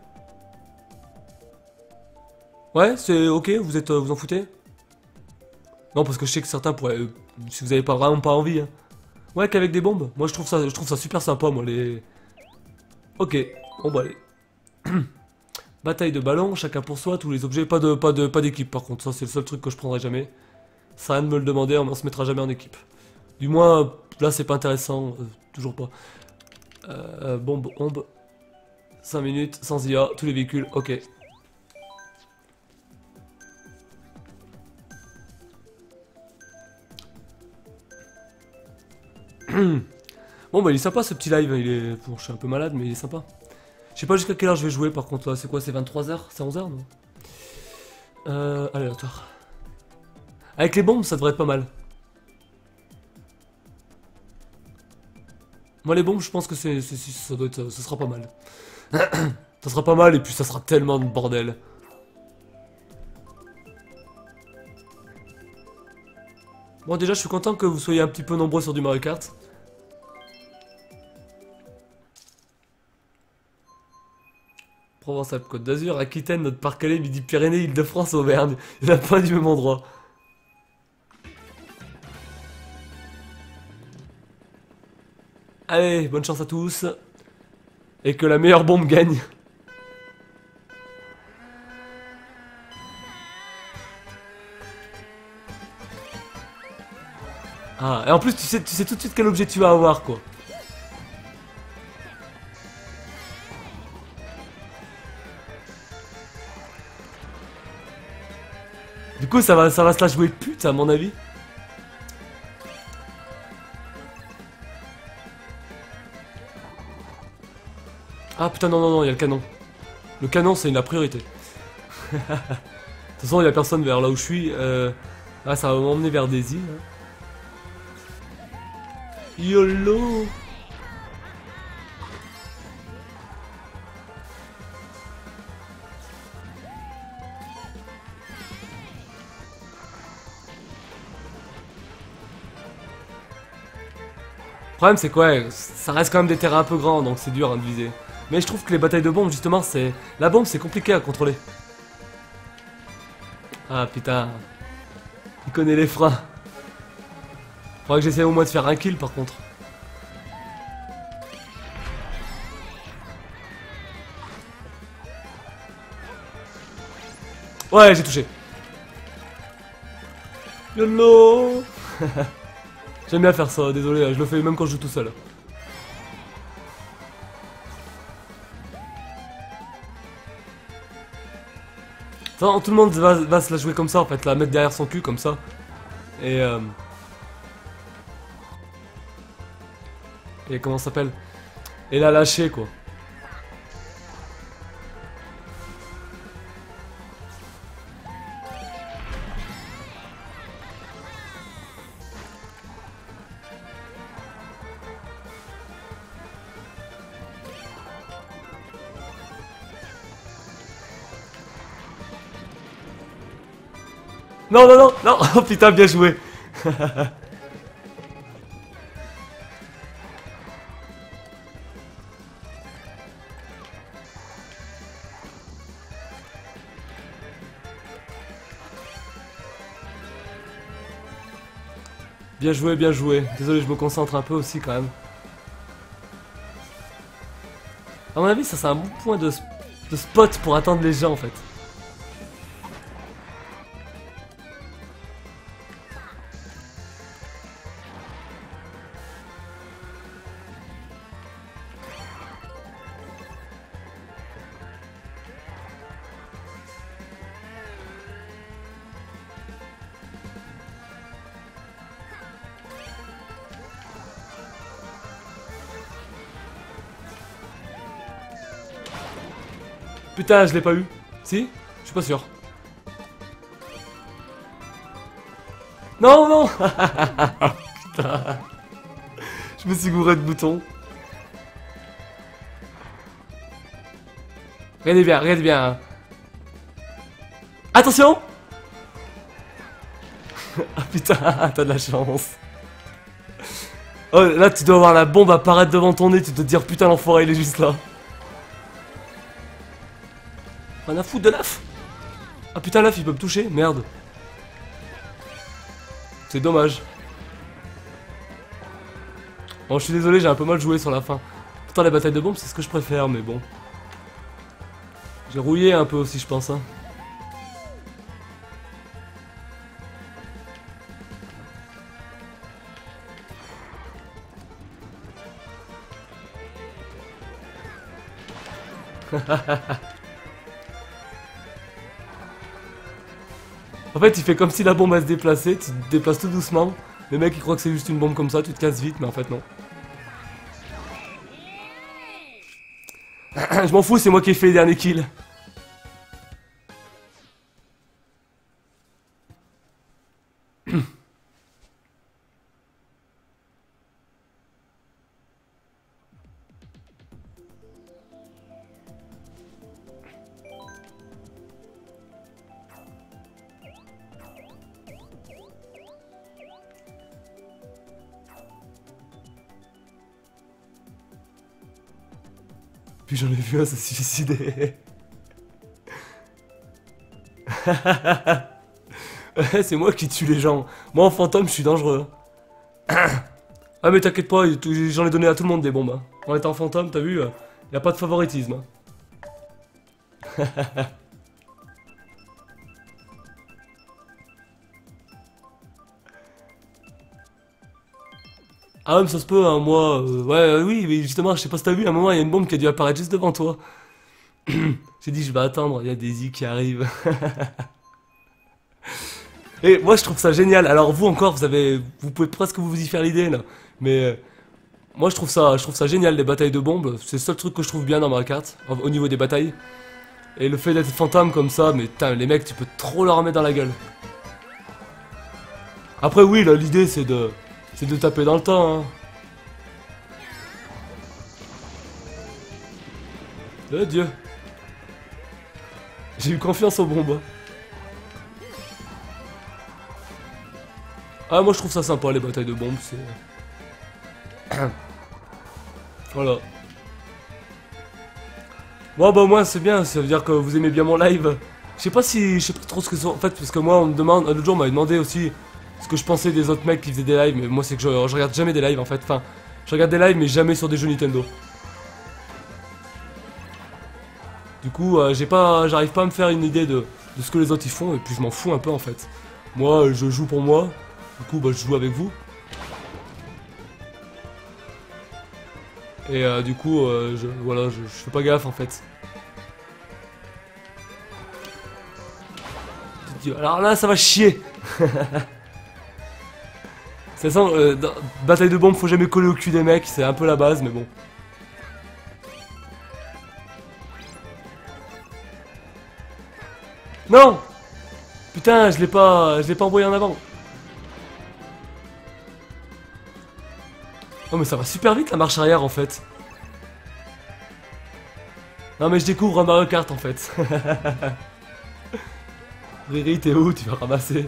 Ouais, c'est ok, vous êtes, vous en foutez? Non, parce que je sais que certains pourraient, euh, si vous avez pas vraiment pas envie. Hein. Ouais, qu'avec des bombes. Moi je trouve ça, je trouve ça super sympa, moi les. Ok, bon bah allez. Bataille de ballon, chacun pour soi, tous les objets, pas de, pas de, pas d'équipe par contre. Ça c'est le seul truc que je prendrai jamais. Ça rien de me le demander, on se mettra jamais en équipe. Du moins, là c'est pas intéressant, euh, toujours pas. Euh, bombe, bombe. cinq minutes, sans I A, tous les véhicules, ok. Bon bah il est sympa ce petit live, il est... Bon, je suis un peu malade mais il est sympa. Je sais pas jusqu'à quelle heure je vais jouer par contre là, c'est quoi, c'est vingt-trois heures? C'est onze heures non? Euh... Aléatoire. Avec les bombes ça devrait être pas mal. Moi les bombes je pense que c'est... ça doit être... ça sera pas mal. Ça sera pas mal et puis ça sera tellement de bordel. Bon déjà je suis content que vous soyez un petit peu nombreux sur du Mario Kart. Provence-Alpes, Côte d'Azur, Aquitaine, Nord-Pas-de-Calais, Midi-Pyrénées, Île-de-France, Auvergne. Il n'y en a pas du même endroit. Allez, bonne chance à tous. Et que la meilleure bombe gagne. Ah, et en plus tu sais, tu sais tout de suite quel objet tu vas avoir quoi. Du coup ça va, ça va se la jouer pute à mon avis. Ah putain non non non, il y a le canon. Le canon c'est la priorité. De toute façon il n'y a personne vers là où je suis. Euh... Ah ça va m'emmener vers des îles. YOLO. Le problème c'est quoi, ça reste quand même des terrains un peu grands donc c'est dur hein, de viser. Mais je trouve que les batailles de bombes justement c'est... La bombe c'est compliqué à contrôler. Ah putain. Il connaît les freins. Faudrait que j'essaie au moins de faire un kill par contre. Ouais, j'ai touché. YOLO. J'aime bien faire ça, désolé, je le fais même quand je joue tout seul. Attends, tout le monde va, va se la jouer comme ça en fait, la mettre derrière son cul comme ça. Et euh... Et comment ça s'appelle? Et la lâcher quoi. Non, non, non, non. Oh putain, bien joué. Bien joué, bien joué. Désolé, je me concentre un peu aussi quand même. À mon avis, ça c'est un bon point de, de spot pour attendre les gens en fait. Putain, je l'ai pas eu. Si? Je suis pas sûr. Non, non. Putain. Je me suis gouré de boutons. Regardez bien, regardez bien. Hein. Attention. Ah putain, t'as de la chance. Oh, là, tu dois avoir la bombe apparaître devant ton nez. Tu dois te dire, putain, l'enfoiré, il est juste là. Rien à foutre de l'af. Ah putain, l'af il peut me toucher, merde. C'est dommage. Bon, je suis désolé, j'ai un peu mal joué sur la fin. Pourtant les batailles de bombes c'est ce que je préfère, mais bon. J'ai rouillé un peu aussi je pense hein. En fait, il fait comme si la bombe elle se déplaçait, tu te déplaces tout doucement. Le mec il croit que c'est juste une bombe comme ça, tu te casses vite, mais en fait non. Je m'en fous, c'est moi qui ai fait les derniers kills. Puis j'en ai vu un se suicider. Ouais, c'est moi qui tue les gens. Moi en fantôme je suis dangereux. Ah mais t'inquiète pas, j'en ai donné à tout le monde des bombes. En étant fantôme, t'as vu, y a pas de favoritisme. Ah mais ça se peut, hein, moi, euh, ouais, euh, oui, mais justement, je sais pas si t'as vu, à un moment, il y a une bombe qui a dû apparaître juste devant toi. J'ai dit, je vais attendre, il y a des i qui arrivent. Et moi, je trouve ça génial. Alors, vous encore, vous avez, vous pouvez presque vous y faire l'idée, là. Mais, euh, moi, je trouve ça, je trouve ça génial, les batailles de bombes. C'est le seul truc que je trouve bien dans ma carte, au niveau des batailles. Et le fait d'être fantôme comme ça, mais putain, les mecs, tu peux trop leur mettre dans la gueule. Après, oui, là, l'idée, c'est de... C'est de taper dans le temps, hein. Oh Dieu. J'ai eu confiance aux bombes. Ah, moi je trouve ça sympa, les batailles de bombes, c'est... Voilà. Bon, bah, au moins, c'est bien, ça veut dire que vous aimez bien mon live. Je sais pas si... Je sais pas trop ce que c'est... En fait, parce que moi, on me demande... L'autre jour, on m'avait demandé aussi... Ce que je pensais des autres mecs qui faisaient des lives, mais moi c'est que je, je regarde jamais des lives en fait, enfin, je regarde des lives mais jamais sur des jeux Nintendo. Du coup, euh, j'ai pas, j'arrive pas à me faire une idée de, de de ce que les autres ils font, et puis je m'en fous un peu en fait. Moi, je joue pour moi, du coup, bah, je joue avec vous. Et euh, du coup, euh, je, voilà, je, je fais pas gaffe en fait. Alors là, ça va chier. C'est ça, euh, dans bataille de bombes, faut jamais coller au cul des mecs, c'est un peu la base, mais bon. Non! Putain, je l'ai pas, je l'ai pas envoyé en avant. Oh mais ça va super vite la marche arrière en fait. Non mais je découvre un Mario Kart en fait. Riri, t'es où? Tu vas ramasser.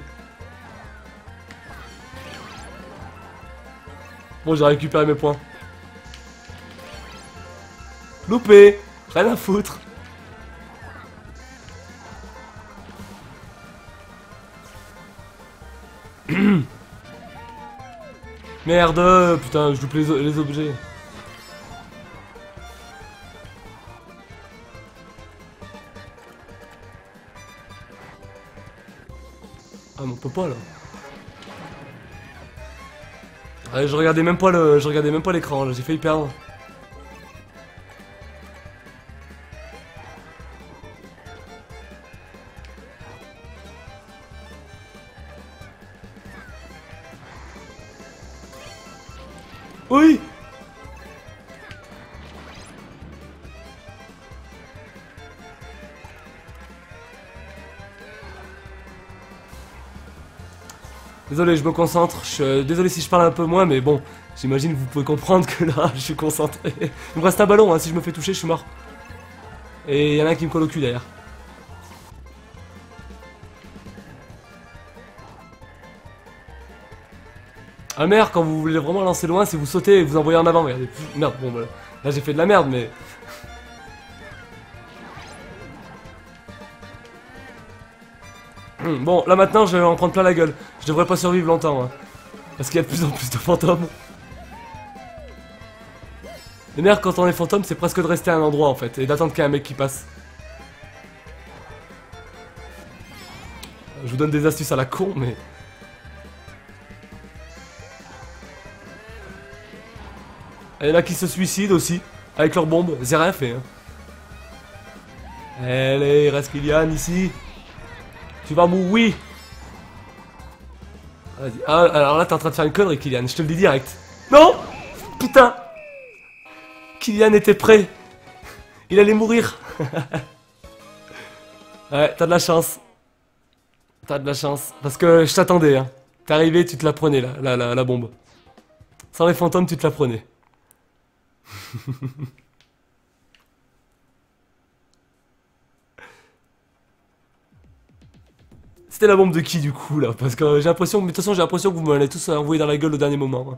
Bon, j'ai récupéré mes points. Loupé! Rien à foutre. Merde, putain, je loupe les, les objets. Ah, mais on peut pas là. Ouais, je regardais même pas le, je regardais même pas l'écran là, j'ai failli perdre. Oui. Désolé, je me concentre. Je... Désolé si je parle un peu moins, mais bon, j'imagine que vous pouvez comprendre que là, je suis concentré. Il me reste un ballon, hein. Si je me fais toucher, je suis mort. Et il y en a un qui me colle au cul d'ailleurs. Ah merde, quand vous voulez vraiment lancer loin, c'est vous sautez et vous envoyez en avant. Regardez. Merde, bon, bah, là j'ai fait de la merde, mais... Bon, là maintenant, je vais en prendre plein la gueule. Je devrais pas survivre longtemps, hein, parce qu'il y a de plus en plus de fantômes. Le merde, quand on est fantôme, c'est presque de rester à un endroit, en fait, et d'attendre qu'il y ait un mec qui passe. Je vous donne des astuces à la con, mais... Il y en a qui se suicident aussi, avec leurs bombes, j'ai rien fait. Hein. Allez, il reste Kylian ici. Tu vas mourir. Vas-y. Ah, alors là, t'es en train de faire une connerie, Kylian, je te le dis direct. Non. Putain. Kylian était prêt. Il allait mourir. Ouais, t'as de la chance. T'as de la chance. Parce que je t'attendais, hein. T'es arrivé, tu te la prenais, là, la, la, la bombe. Sans les fantômes, tu te la prenais. C'était la bombe de qui du coup là? Parce que j'ai l'impression, mais de toute façon j'ai l'impression que vous me l'avez tous envoyé dans la gueule au dernier moment.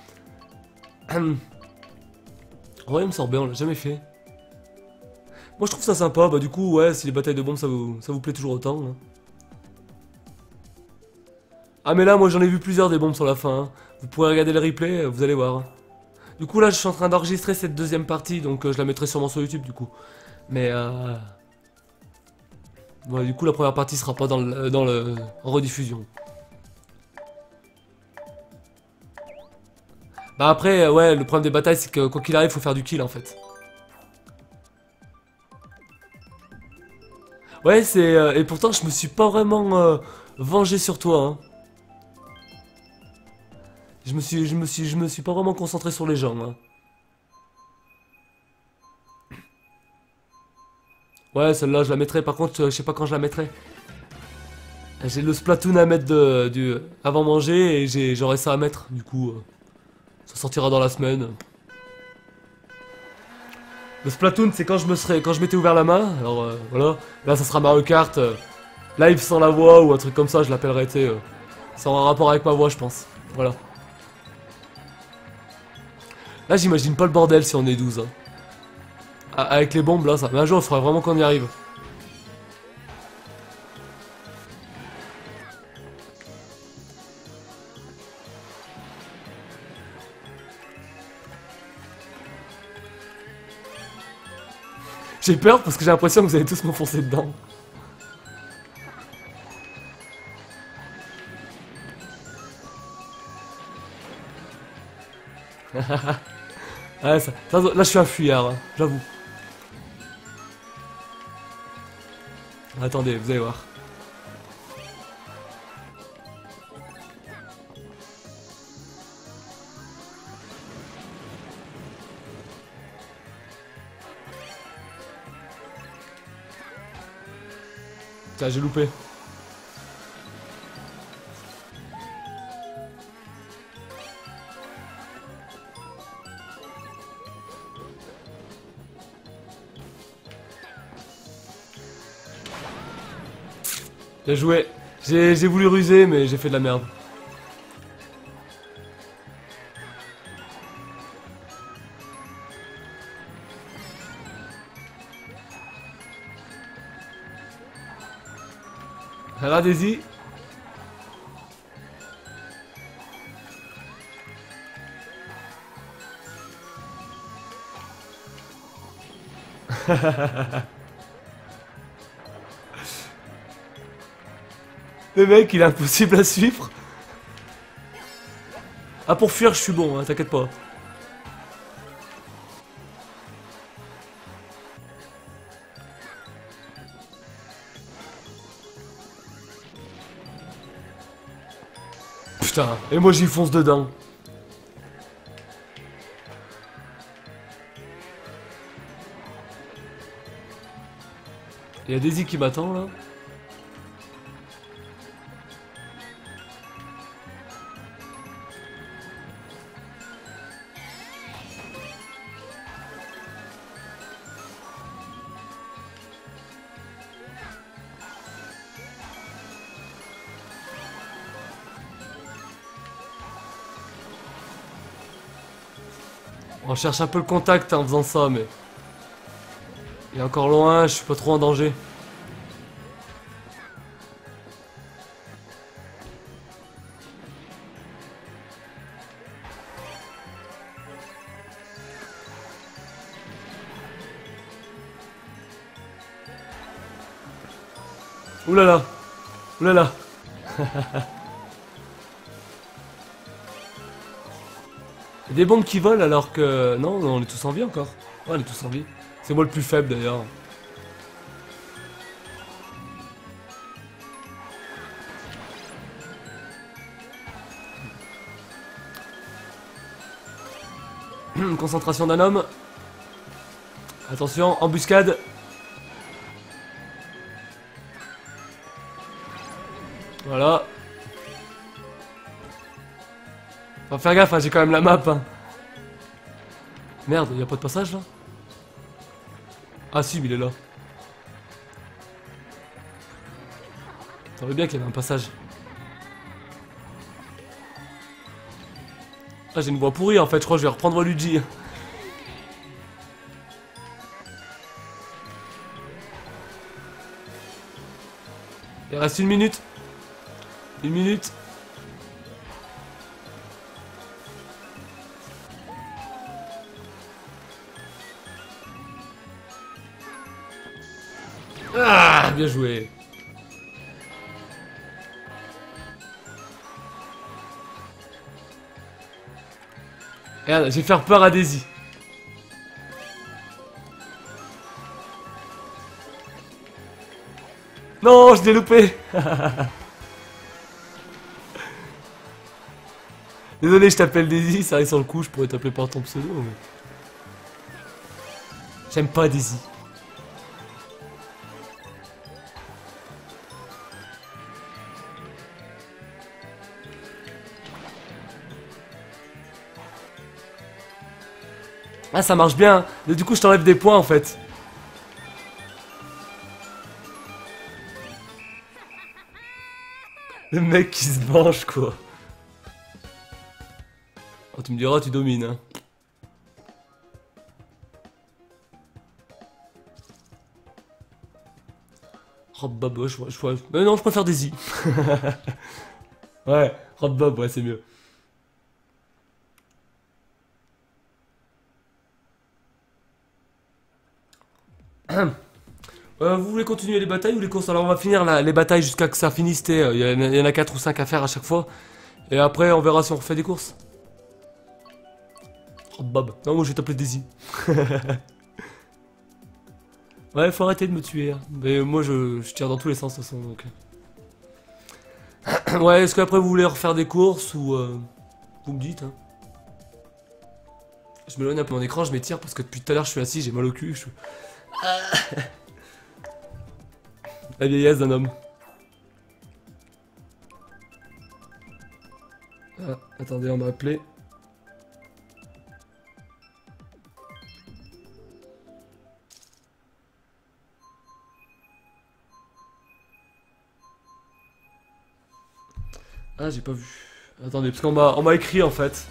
Royaume sorbet, on l'a jamais fait. Moi je trouve ça sympa, bah du coup ouais, si les batailles de bombes ça vous, ça vous plaît toujours autant. Hein. Ah mais là moi j'en ai vu plusieurs des bombes sur la fin. Hein. Vous pourrez regarder le replay, vous allez voir. Du coup là je suis en train d'enregistrer cette deuxième partie, donc euh, je la mettrai sûrement sur YouTube du coup. Mais euh... ouais, du coup la première partie sera pas dans le, dans le en rediffusion. Bah après euh, ouais le problème des batailles c'est que quoi qu'il arrive faut faire du kill en fait. Ouais c'est euh, et pourtant je me suis pas vraiment euh, vengé sur toi. Hein. Je me suis je me suis je me suis pas vraiment concentré sur les gens. Hein. Ouais, celle-là, je la mettrai. Par contre, je sais pas quand je la mettrai. J'ai le Splatoon à mettre de, du, avant manger et j'aurai ça à mettre. Du coup, euh, ça sortira dans la semaine. Le Splatoon, c'est quand je me serais, quand je m'étais ouvert la main. Alors euh, voilà. Là, ça sera Mario Kart euh, live sans la voix ou un truc comme ça. Je l'appellerai. Euh, ça aura un rapport avec ma voix, je pense. Voilà. Là, j'imagine pas le bordel si on est douze. Hein. Avec les bombes là, ça. Mais un jour, il faudrait vraiment qu'on y arrive. J'ai peur parce que j'ai l'impression que vous allez tous m'enfoncer dedans. Ouais, ça, ça, là, je suis un fuyard, hein, j'avoue. Attendez, vous allez voir. Tiens, j'ai loupé. Bien joué. J'ai voulu ruser, mais j'ai fait de la merde. Alors, Daisy. Le mec, il est impossible à suivre. Ah, pour fuir, je suis bon, hein, t'inquiète pas. Putain, et moi j'y fonce dedans. Il y a Daisy qui m'attend là. On cherche un peu le contact en faisant ça, mais... Il est encore loin, je suis pas trop en danger. Oulala. Oulala. Il y a des bombes qui volent alors que... Non, non, on est tous en vie encore. Ouais, on est tous en vie. C'est moi le plus faible d'ailleurs. Concentration d'un homme. Attention, embuscade. Voilà. Faut faire gaffe, hein, j'ai quand même la map. Hein. Merde, y a pas de passage là? Ah si, mais il est là. Ça veut bien qu'il y avait un passage. Ah, j'ai une voix pourrie en fait, je crois que je vais reprendre Luigi. Il reste une minute. Une minute. Ah, bien joué. Regarde, je vais faire peur à Daisy. Non, je l'ai loupé. Désolé, je t'appelle Daisy, ça arrive sur le coup, je pourrais t'appeler par ton pseudo, mais... J'aime pas Daisy. Ah, ça marche bien. Mais du coup, je t'enlève des points en fait. Le mec qui se venge quoi. Oh, tu me diras, tu domines. Hein. Rob Bob, je vois, je vois. Mais non, je préfère Daisy. Ouais, Rob Bob, ouais, c'est mieux. Euh, vous voulez continuer les batailles ou les courses? Alors on va finir la, les batailles jusqu'à que ça finisse. Il y, y en a quatre ou cinq à faire à chaque fois. Et après on verra si on refait des courses. Oh, Bob. Non, moi je vais t'appeler Daisy. Ouais, faut arrêter de me tuer. Hein. Mais moi je, je tire dans tous les sens de toute façon. Donc... ouais, est-ce qu'après vous voulez refaire des courses ou... Euh, vous me dites. Hein. Je m'éloigne un peu mon écran, je m'étire parce que depuis tout à l'heure je suis assis, j'ai mal au cul. Je... La vieillesse d'un homme. Ah, attendez, on m'a appelé. Ah, j'ai pas vu. Attendez, parce qu'on m'a on m'a écrit en fait.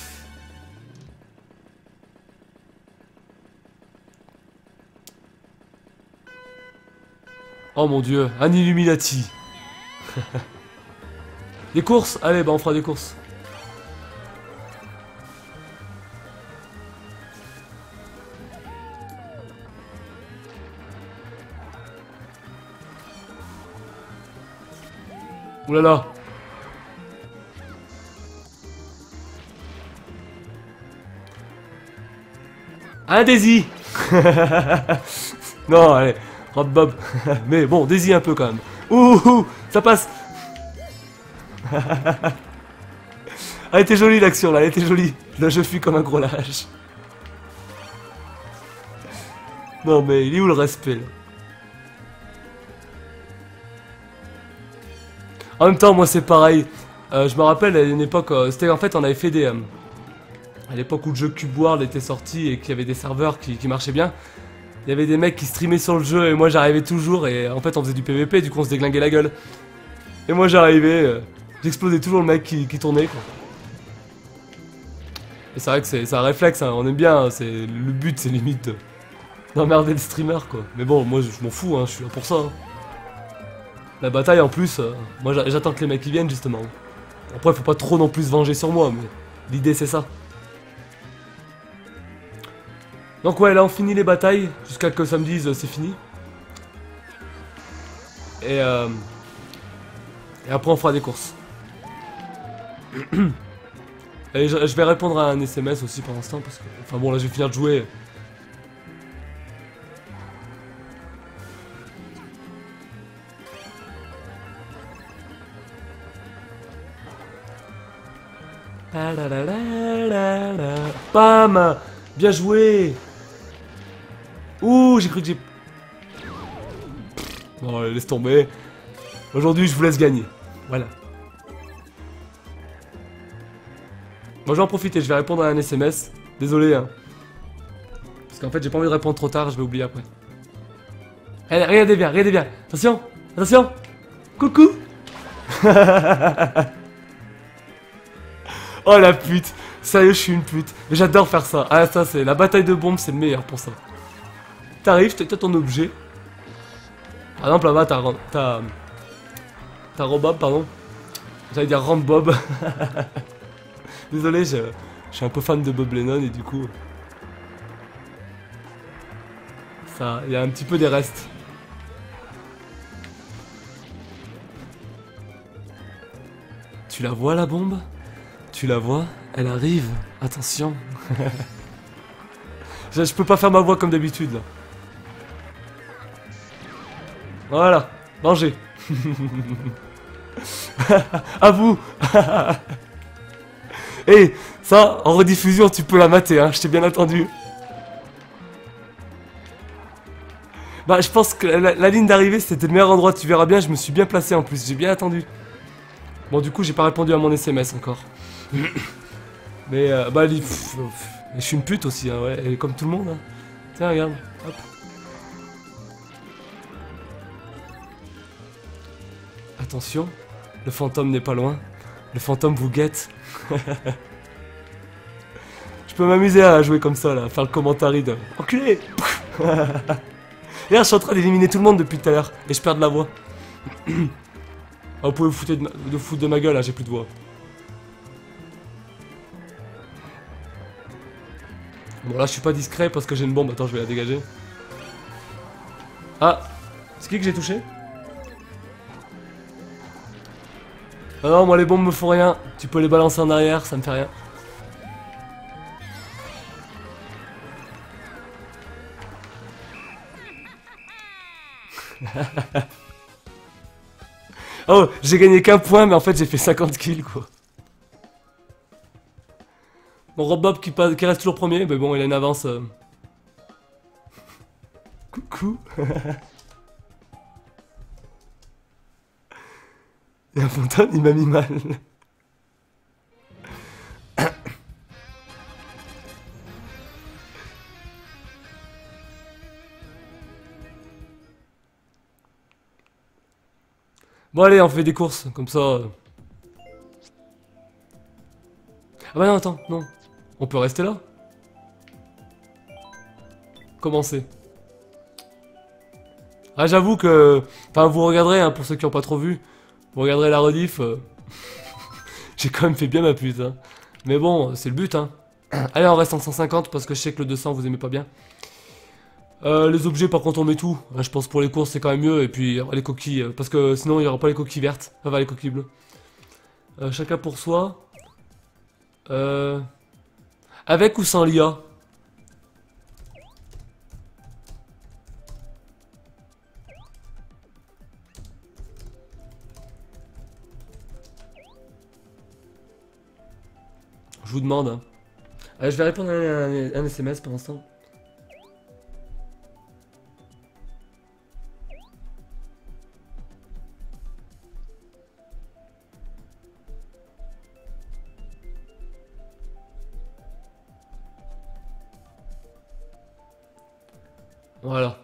Oh mon dieu, un Illuminati. Des courses? Allez, bah on fera des courses. Oulala. Un Daisy. Non, allez, Rob Bob. Mais bon, Daisy un peu quand même. Ouh, ouh, ça passe. Elle était jolie l'action là, elle était jolie. Là je fuis comme un gros lâche. Non mais il est où le respect là? En même temps moi c'est pareil. Euh, je me rappelle à une époque, euh, c'était en fait on avait fait des... Euh, à l'époque où le jeu Cube World était sorti et qu'il y avait des serveurs qui, qui marchaient bien. Il y avait des mecs qui streamaient sur le jeu et moi j'arrivais toujours et en fait on faisait du P V P, du coup on se déglinguait la gueule. Et moi j'arrivais, euh, j'explosais toujours le mec qui, qui tournait quoi. Et c'est vrai que c'est un réflexe, hein, on aime bien, hein, le but c'est limite d'emmerder le streamer quoi. Mais bon, moi je m'en fous, hein, je suis là pour ça. Hein. La bataille en plus, euh, moi j'attends que les mecs ils viennent justement. Après faut pas trop non plus se venger sur moi, mais l'idée c'est ça. Donc ouais, là on finit les batailles, jusqu'à que ça me dise euh, c'est fini. Et, euh, et après on fera des courses. Et je, je vais répondre à un S M S aussi pour l'instant parce que... Enfin bon là je vais finir de jouer. Bam. Bien joué. Ouh, j'ai cru que j'ai... Bon, laisse tomber. Aujourd'hui, je vous laisse gagner. Voilà. Bon, je vais en profiter, je vais répondre à un S M S. Désolé, hein. Parce qu'en fait, j'ai pas envie de répondre trop tard, je vais oublier après. Allez, regardez bien, regardez bien. Attention, attention. Coucou. Oh la pute. Sérieux, je suis une pute. Mais j'adore faire ça. Ah, ça, c'est la bataille de bombes, c'est le meilleur pour ça. T'arrives, t'as ton objet. Par exemple, là-bas, t'as... T'as... T'as Robob, pardon. J'allais dire Rambob. Désolé, je... je suis un peu fan de Bob Lennon et du coup... Ça... Il y a un petit peu des restes. Tu la vois, la bombe? Tu la vois? Elle arrive. Attention. je, je peux pas faire ma voix comme d'habitude, là. Voilà, mangez. À vous. Et hey, ça, en rediffusion, tu peux la mater, hein, je t'ai bien entendu. Bah, je pense que la, la ligne d'arrivée, c'était le meilleur endroit, tu verras bien, je me suis bien placé en plus, j'ai bien attendu. Bon, du coup, j'ai pas répondu à mon S M S encore. Mais, euh, bah, pff, pff, je suis une pute aussi, hein, ouais, et comme tout le monde. Hein. Tiens, regarde, hop. Attention, le fantôme n'est pas loin. Le fantôme vous guette. Je peux m'amuser à jouer comme ça, là, à faire le commentaire de... Enculé. Regarde, je suis en train d'éliminer tout le monde depuis tout à l'heure. Et je perds de la voix. Ah, vous pouvez vous foutre de, ma... de, foutre de ma gueule, hein, j'ai plus de voix. Bon, là, je suis pas discret parce que j'ai une bombe. Attends, je vais la dégager. Ah, c'est qui que j'ai touché? Ah non, moi les bombes me font rien. Tu peux les balancer en arrière, ça me fait rien. Oh, j'ai gagné qu'un point, mais en fait j'ai fait cinquante kills quoi. Bon, Rob-Bob qui, qui reste toujours premier, mais bon, il a une avance. Euh... Coucou. Et un Fontaine, il m'a mis mal. Bon allez, on fait des courses, comme ça... Euh... Ah bah non, attends, non. On peut rester là. Commencer. Ah j'avoue que... Enfin vous regarderez, hein, pour ceux qui n'ont pas trop vu. Vous regarderez la rediff. Euh... J'ai quand même fait bien ma pute. Hein. Mais bon, c'est le but. Hein. Allez, on reste en cent cinquante parce que je sais que le deux cents vous aimez pas bien. Euh, les objets, par contre, on met tout. Je pense pour les courses, c'est quand même mieux. Et puis les coquilles, parce que sinon il n'y aura pas les coquilles vertes. Enfin, les coquilles bleues. Euh, chacun pour soi. Euh... Avec ou sans l'I A? Je vous demande. Hein. Allez, je vais répondre à un, un, un S M S pour l'instant. Voilà.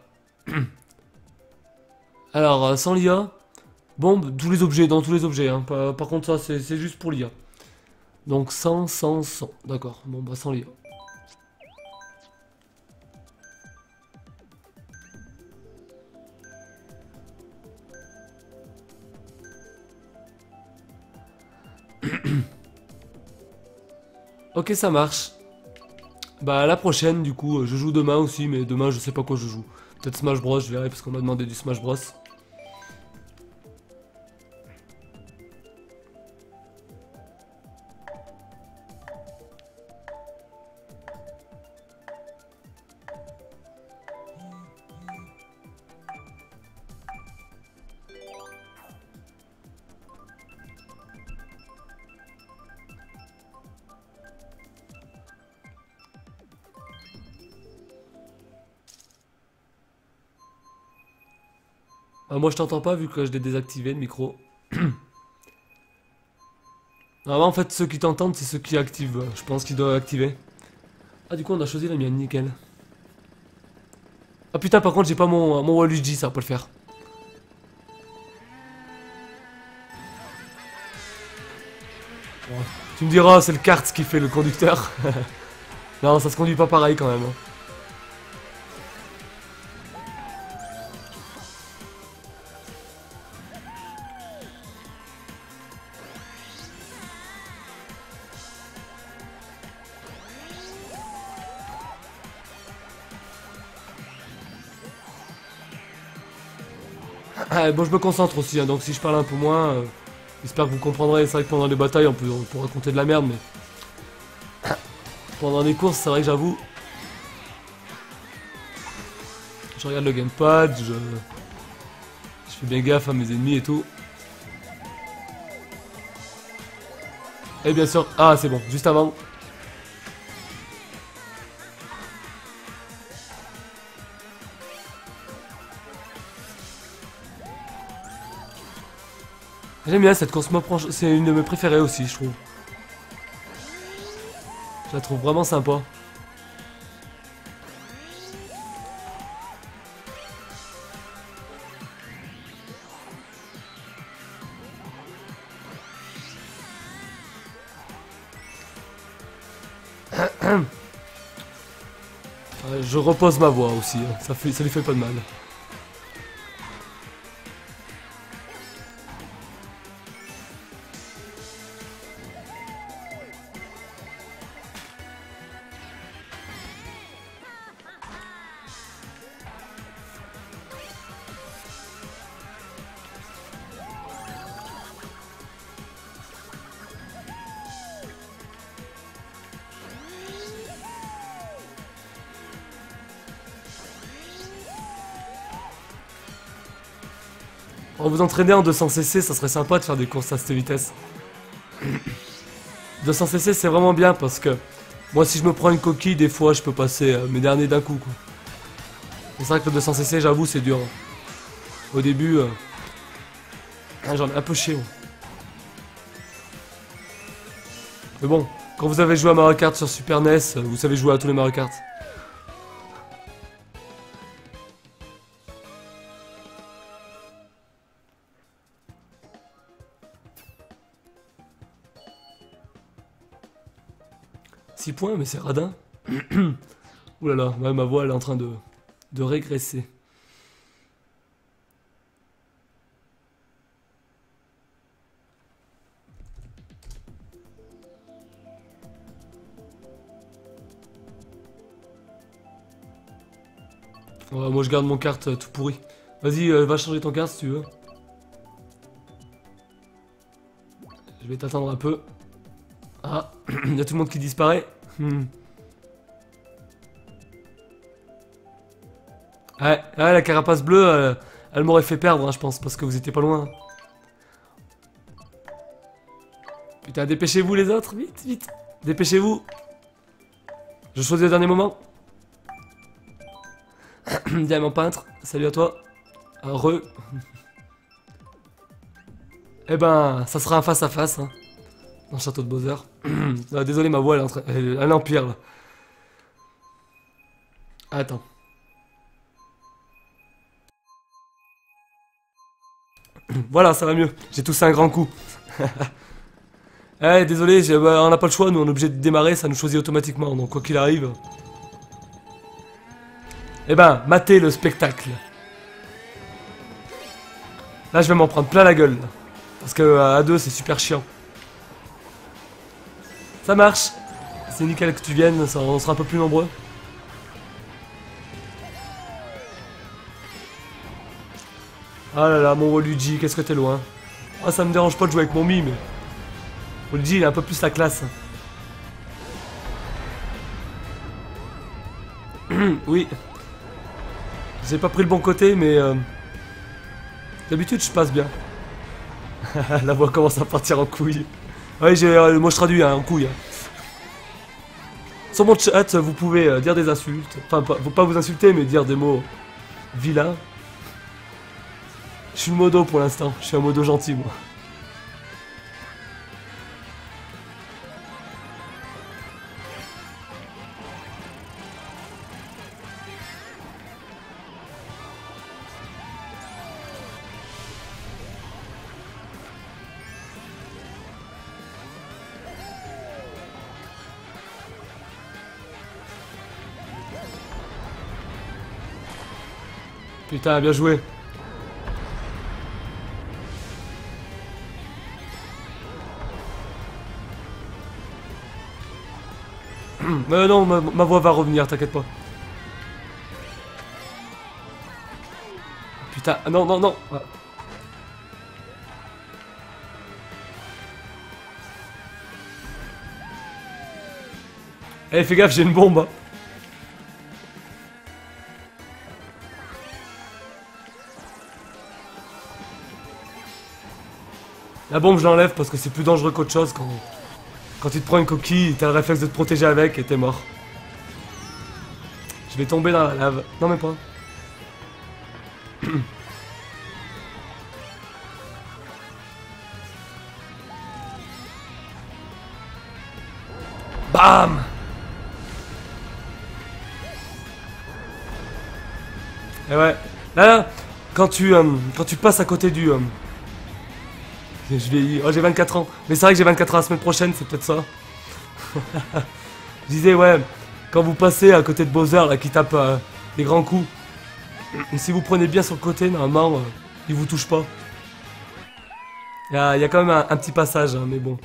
Alors, euh, sans l'I A, bombe, tous les objets, dans tous les objets. Hein. Par, par contre, ça, c'est juste pour l'I A. Donc, cent, cent, cent. D'accord. Bon, bah, sans l'I A. Ok, ça marche. Bah, à la prochaine, du coup. Je joue demain aussi, mais demain, je sais pas quoi je joue. Peut-être Smash Bros, je verrai, parce qu'on m'a demandé du Smash Bros. Ah, moi je t'entends pas vu que je l'ai désactivé le micro. Ah, en fait ceux qui t'entendent c'est ceux qui activent. Je pense qu'ils doivent activer. Ah du coup on a choisi la mienne, nickel. Ah putain par contre j'ai pas mon, mon Waluigi, ça va pas le faire. Bon, tu me diras c'est le kart qui fait le conducteur. Non ça se conduit pas pareil quand même. Ah, bon je me concentre aussi hein, donc si je parle un peu moins, euh, j'espère que vous comprendrez. C'est vrai que pendant les batailles on peut, on peut raconter de la merde mais... Pendant les courses c'est vrai que j'avoue... Je regarde le gamepad, je... Je fais bien gaffe à mes ennemis et tout. Et bien sûr... Ah c'est bon, juste avant... J'aime bien cette course, c'est une de mes préférées aussi, je trouve. Je la trouve vraiment sympa. Je repose ma voix aussi, hein. ça, fait, ça lui fait pas de mal. On vous entraîner en deux cents C C, ça serait sympa de faire des courses à cette vitesse. deux cents C C c'est vraiment bien parce que moi si je me prends une coquille, des fois je peux passer euh, mes derniers d'un coup quoi. C'est vrai que le deux cents C C j'avoue c'est dur. Hein. Au début, euh... ah, j'en ai un peu chié. Moi. Mais bon, quand vous avez joué à Mario Kart sur Super N E S, vous savez jouer à tous les Mario Kart. six points, mais c'est radin. Ouh là là, ouais, ma voix elle est en train de, de régresser. Ouais, moi je garde mon carte euh, tout pourri. Vas-y, euh, va changer ton carte si tu veux. Je vais t'attendre un peu. Ah, il y a tout le monde qui disparaît. Hmm. Ouais, ouais, la carapace bleue, euh, elle m'aurait fait perdre, hein, je pense, parce que vous étiez pas loin. Putain, dépêchez-vous les autres, vite, vite. Dépêchez-vous. Je choisis le dernier moment. Diamant peintre, salut à toi. Un re. Eh ben, ça sera un face à face, hein, dans le château de Bowser. Ah, désolé, ma voix, elle, est en train... elle, elle empire, là. Attends. Voilà, ça va mieux. J'ai toussé un grand coup. Eh, désolé, bah, on n'a pas le choix, nous on est obligé de démarrer, ça nous choisit automatiquement, donc quoi qu'il arrive. Eh ben, matez le spectacle. Là, je vais m'en prendre plein la gueule. Là. Parce que à deux, c'est super chiant. Ça marche. C'est nickel que tu viennes, ça, on sera un peu plus nombreux. Ah là là, mon Luigi, qu'est-ce que t'es loin. Ah, ça me dérange pas de jouer avec mon Mi, mais... Luigi, il a un peu plus la classe. Oui. J'ai pas pris le bon côté, mais... Euh... D'habitude, je passe bien. La voix commence à partir en couille. Ouais, j'ai, euh, moi je traduis hein, en couille. Hein. Sur mon chat, vous pouvez euh, dire des insultes. Enfin, pas, faut pas vous insulter, mais dire des mots vilains. Je suis le modo pour l'instant. Je suis un modo gentil, moi. Putain, bien joué. Mais non, ma, ma voix va revenir, t'inquiète pas. Putain, non, non, non. Ah. Eh, fais gaffe, j'ai une bombe. La bombe, je l'enlève parce que c'est plus dangereux qu'autre chose quand... Quand tu te prends une coquille, t'as le réflexe de te protéger avec et t'es mort. Je vais tomber dans la lave. Non, mais pas. Bam! Et ouais. Là, là quand tu, euh, quand tu passes à côté du... Euh, Je vieillis. Oh, j'ai vingt-quatre ans. Mais c'est vrai que j'ai vingt-quatre ans la semaine prochaine, c'est peut-être ça. Je disais, ouais, quand vous passez à côté de Bowser, là, qui tape euh, des grands coups, si vous prenez bien sur le côté, normalement, euh, il vous touche pas. Il y a, y a quand même un, un petit passage, hein, mais bon.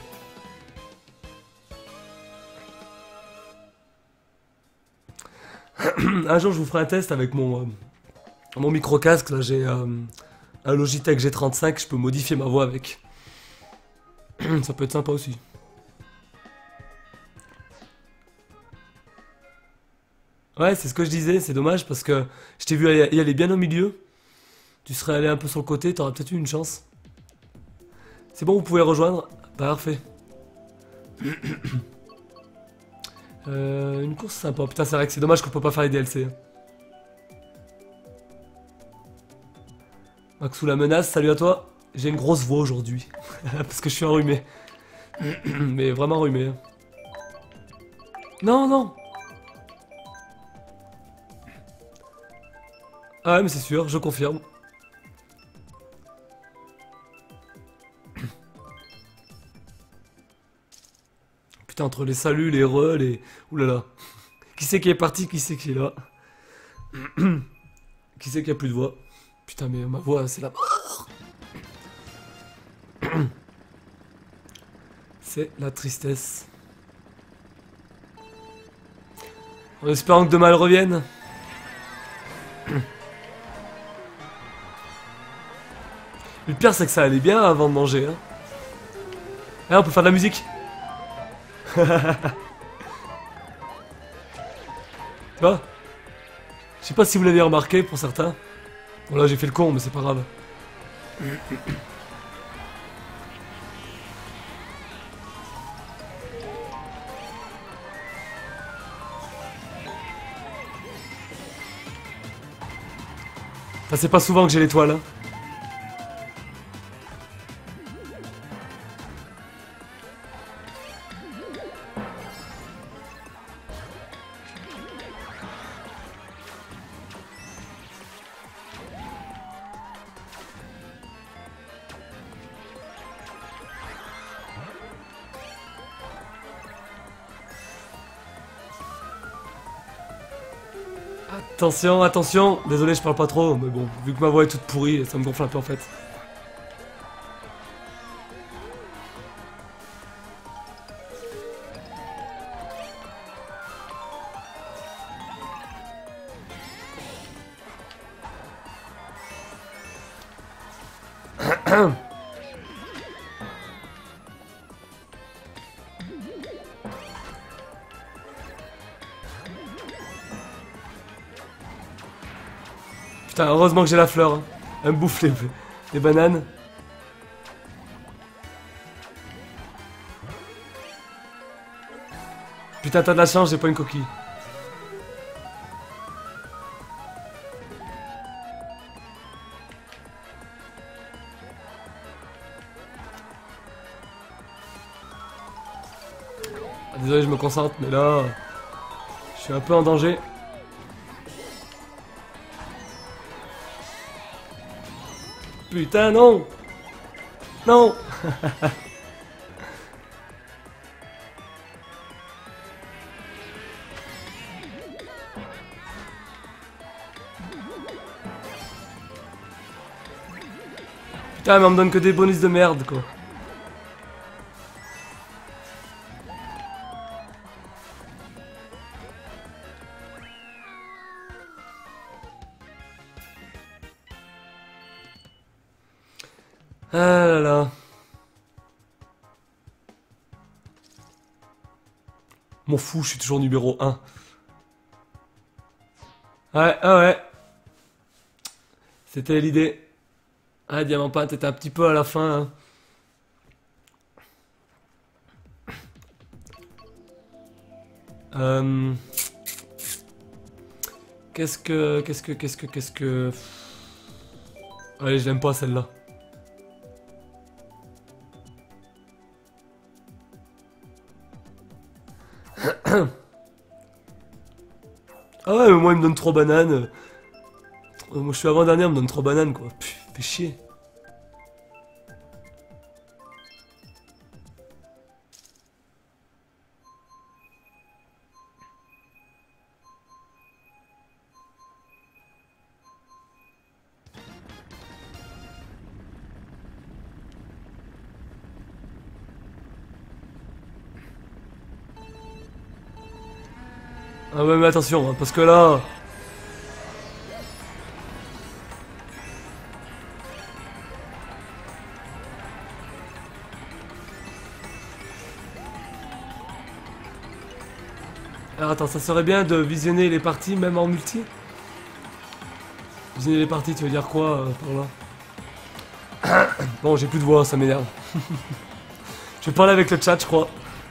Un jour, je vous ferai un test avec mon, euh, mon micro-casque. Là, j'ai euh, un Logitech G trente-cinq, je peux modifier ma voix avec. Ça peut être sympa aussi. Ouais, c'est ce que je disais, c'est dommage parce que je t'ai vu y aller bien au milieu. Tu serais allé un peu sur le côté, t'aurais peut-être eu une chance. C'est bon, vous pouvez rejoindre. Parfait. euh, une course sympa. Putain, c'est vrai que c'est dommage qu'on peut pas faire les D L C. Max sous la menace, salut à toi. J'ai une grosse voix aujourd'hui. Parce que je suis enrhumé. Mais vraiment enrhumé. Non, non. Ah ouais, mais c'est sûr, je confirme. Putain, entre les saluts, les re, les... Oulala. Qui c'est qui est parti, qui c'est qui est là? Qui c'est qui a plus de voix? Putain, mais ma voix, c'est la mort. C'est la tristesse. En espérant que demain elle revienne. Le pire, c'est que ça allait bien avant de manger. Hein. Ah, on peut faire de la musique. Tu vois? Je sais pas si vous l'avez remarqué pour certains. Bon là j'ai fait le con mais c'est pas grave. Enfin, c'est pas souvent que j'ai l'étoile. Hein. Attention, attention. Désolé, je parle pas trop, mais bon, vu que ma voix est toute pourrie, ça me gonfle un peu en fait. Putain, heureusement que j'ai la fleur. Hein. Elle me bouffe les, les bananes. Putain, t'as de la chance, j'ai pas une coquille. Ah, désolé, je me concentre, mais là... Je suis un peu en danger. Putain, non! Non! Putain, mais on me donne que des bonus de merde, quoi. Ah là là. M'en fous, je suis toujours numéro un. Ouais, ah ouais. C'était l'idée. Ah, Diamant Pain, t'étais un petit peu à la fin. Hein. Euh... Qu'est-ce que... Qu'est-ce que... Qu'est-ce que... Qu'est-ce que... Allez, je l'aime pas celle-là. Ah ouais, mais moi il me donne trois bananes. Euh, moi je suis avant-dernier, il me donne trois bananes quoi. Pff, fait chier. Ah ouais mais attention, hein, parce que là... Alors attends, ça serait bien de visionner les parties même en multi? Cuisiner les parties, tu veux dire quoi euh, par là? Bon, j'ai plus de voix, ça m'énerve. Je vais parler avec le chat, je crois.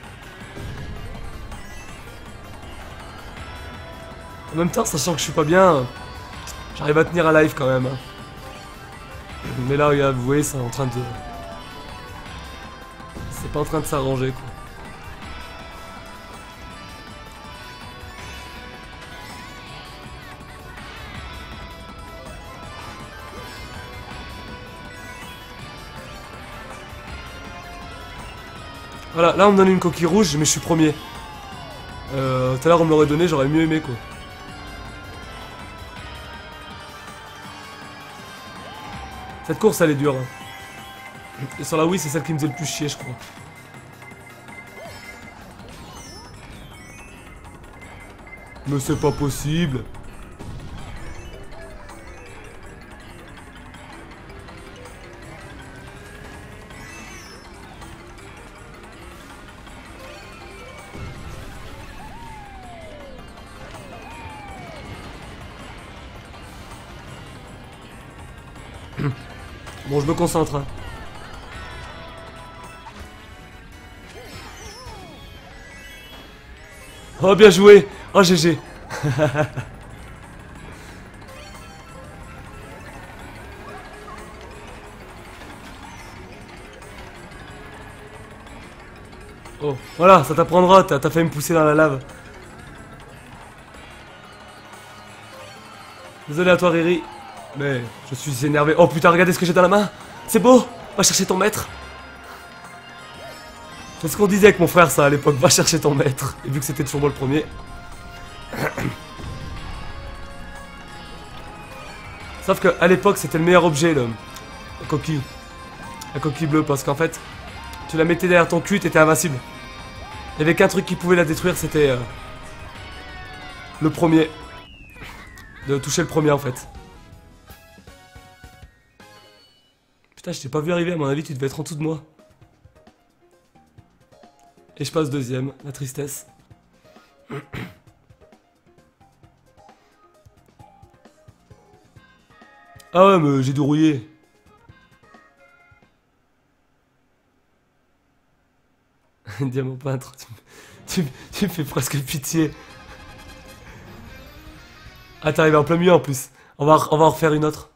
En même temps, sachant que je suis pas bien, j'arrive à tenir un live quand même. Hein. Mais là, regarde, vous voyez, c'est en train de... C'est pas en train de s'arranger, quoi. Voilà, là on me donne une coquille rouge, mais je suis premier. Euh, tout à l'heure on me l'aurait donné, j'aurais mieux aimé quoi. Cette course elle est dure. Hein. Et sur la Wii c'est celle qui me faisait le plus chier je crois. Mais c'est pas possible. Bon, je me concentre. Hein. Oh, bien joué. Oh, G G. Oh, voilà, ça t'apprendra. T'as fait me pousser dans la lave. Désolé à toi, Riri. Mais je suis énervé. Oh putain, regardez ce que j'ai dans la main. C'est beau. Va chercher ton maître. C'est ce qu'on disait avec mon frère ça à l'époque. Va chercher ton maître. Et vu que c'était toujours moi le premier. Sauf qu'à l'époque c'était le meilleur objet, le... la coquille. La coquille bleue. Parce qu'en fait, tu la mettais derrière ton cul, t'étais invincible. Il y avait qu'un truc qui pouvait la détruire, c'était... Euh... le premier. De toucher le premier en fait. Putain, je t'ai pas vu arriver, à mon avis, tu devais être en dessous de moi. Et je passe deuxième, la tristesse. Ah ouais, mais j'ai dérouillé. Diamant peintre, tu, tu, tu me fais presque pitié. Ah, t'es arrivé en plein milieu en plus. On va, on va en refaire une autre.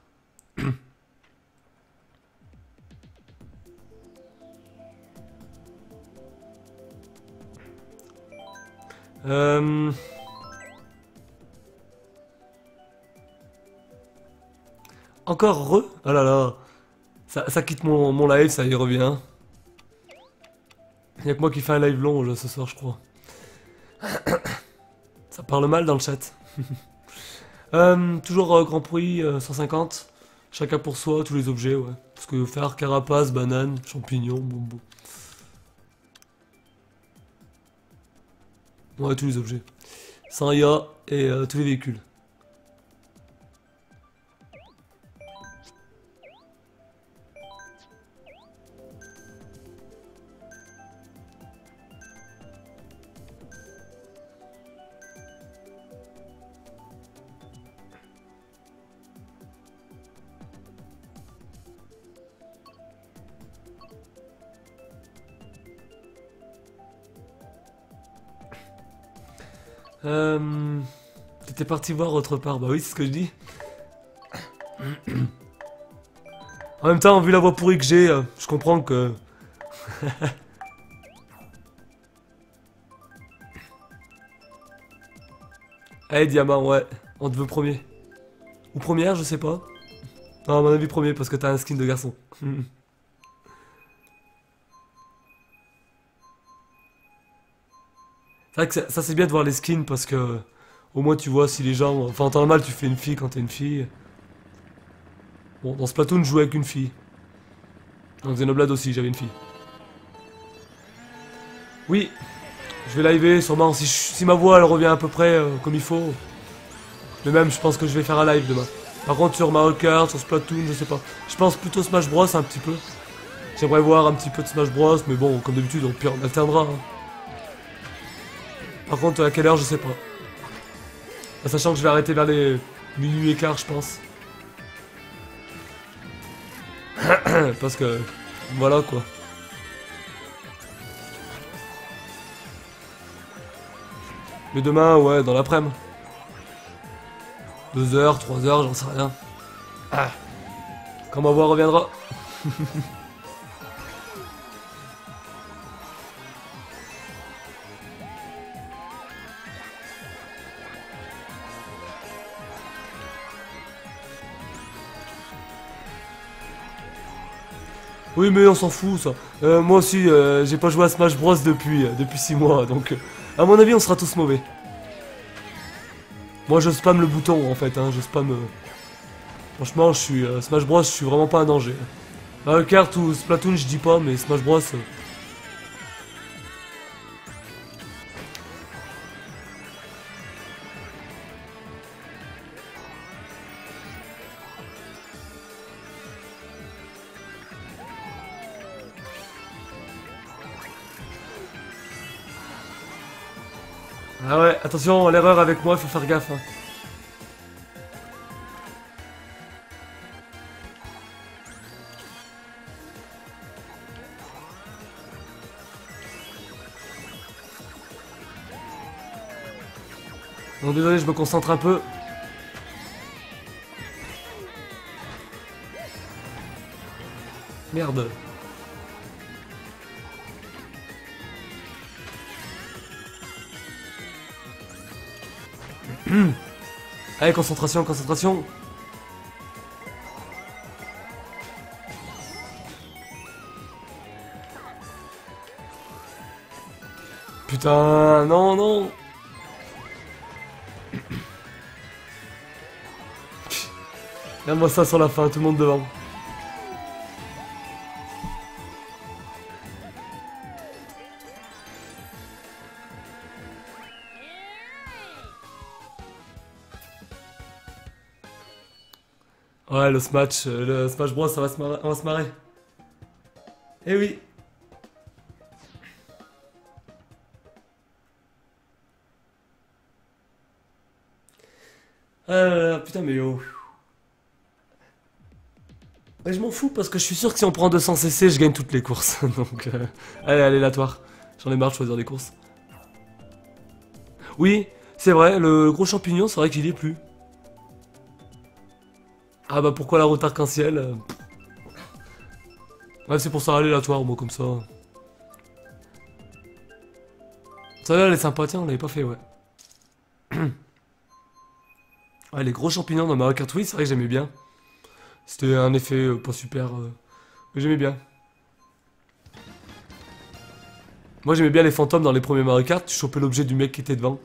Euh... Encore re? Oh là là. Ça, ça quitte mon, mon live, ça y revient. Y'a que moi qui fais un live long là, ce soir, je crois. Ça parle mal dans le chat. euh, toujours euh, Grand Prix euh, cent cinquante. Chacun pour soi, tous les objets, ouais. Parce que faire carapace, banane, champignon, bon, bon. Ouais, tous les objets. Sans I A et euh, tous les véhicules. Euh... T'étais parti voir autre part, bah oui, c'est ce que je dis. En même temps, vu la voix pourrie que j'ai, euh, je comprends que... Allez, diamant, ouais, on te veut premier. Ou première, je sais pas. Non, à mon avis premier, parce que t'as un skin de garçon. C'est vrai que ça, ça c'est bien de voir les skins, parce que... Au moins tu vois si les gens... Enfin, en temps normal, tu fais une fille quand t'es une fille. Bon, dans Splatoon, je jouais avec une fille. Dans Xenoblade aussi, j'avais une fille. Oui, je vais liver, sûrement, si, je, si ma voix elle revient à peu près euh, comme il faut. Mais même, je pense que je vais faire un live demain. Par contre, sur Mario Kart, sur Splatoon, je sais pas. Je pense plutôt Smash Bros un petit peu. J'aimerais voir un petit peu de Smash Bros, mais bon, comme d'habitude, au pire, on alternera. Hein. Par contre, à quelle heure, je sais pas. Sachant que je vais arrêter vers les minuit et quart, je pense. Parce que... Voilà quoi. Mais demain, ouais, dans l'après-midi. Deux heures, trois heures, j'en sais rien. Ah. Quand ma voix reviendra. Oui mais on s'en fout ça. Euh, moi aussi euh, j'ai pas joué à Smash Bros depuis euh, depuis six mois donc euh, à mon avis on sera tous mauvais. Moi je spam le bouton en fait hein, je spam euh... Franchement je suis euh, Smash Bros je suis vraiment pas un danger. Mario Kart ou Splatoon je dis pas mais Smash Bros euh... Ah ouais, attention, l'erreur avec moi, il faut faire gaffe. Hein. Non, désolé, je me concentre un peu. Merde. Allez, concentration, concentration. Putain, non, non. Regarde-moi ça sur la fin, tout le monde devant. Ouais, le Smash, le Smash Bros, ça va se marrer, on va se marrer. Eh oui. Euh, putain, mais oh. Ouais, je m'en fous parce que je suis sûr que si on prend deux cents C C, je gagne toutes les courses. Donc, euh... allez, aléatoire. J'en ai marre de choisir des courses. Oui, c'est vrai, le gros champignon, c'est vrai qu'il y est plus. Ah bah pourquoi la route arc-en-ciel? Ouais, c'est pour ça, aléatoire, moi, comme ça. Ça là, elle est sympa, tiens, on l'avait pas fait, ouais. Ouais, les gros champignons dans Mario Kart, oui, c'est vrai que j'aimais bien. C'était un effet euh, pas super, euh, mais j'aimais bien. Moi, j'aimais bien les fantômes dans les premiers Mario Kart, tu chopais l'objet du mec qui était devant.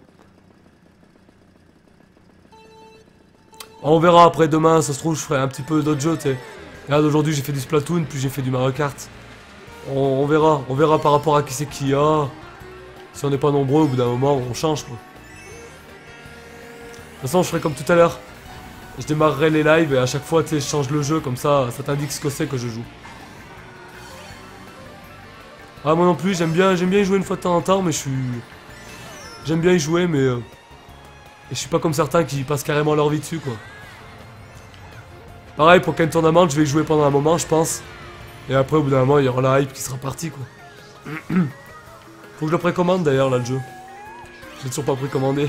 On verra après demain, ça se trouve, je ferai un petit peu d'autres jeux, tu sais. Regarde, aujourd'hui, j'ai fait du Splatoon, puis j'ai fait du Mario Kart. On, on verra, on verra par rapport à qui c'est qui y a. Si on n'est pas nombreux, au bout d'un moment, on change, quoi. De toute façon, je ferai comme tout à l'heure. Je démarrerai les lives et à chaque fois, tu sais, je change le jeu, comme ça, ça t'indique ce que c'est que je joue. Ah, moi non plus, j'aime bien, j'aime bien y jouer une fois de temps en temps, mais je suis... J'aime bien y jouer, mais... Euh... Et je suis pas comme certains qui passent carrément leur vie dessus, quoi. Pareil, pour Ken Tournament, je vais y jouer pendant un moment, je pense. Et après, au bout d'un moment, il y aura la hype qui sera partie, quoi. Faut que je le précommande, d'ailleurs, là, le jeu. J'ai toujours pas précommandé.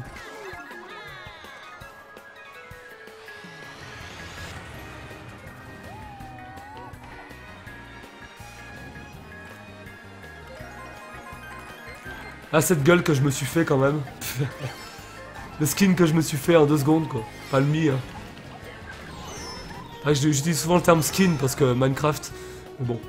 Ah, cette gueule que je me suis fait, quand même. Le skin que je me suis fait en deux secondes, quoi. Pas le mi, hein. Ah, j'utilise souvent le terme skin parce que Minecraft. Mais bon.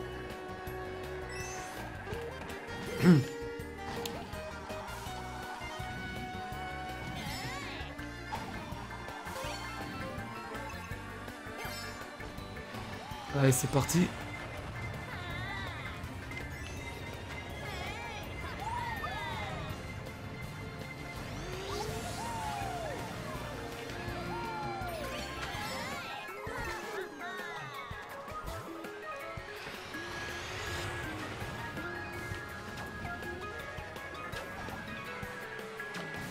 Allez, c'est parti.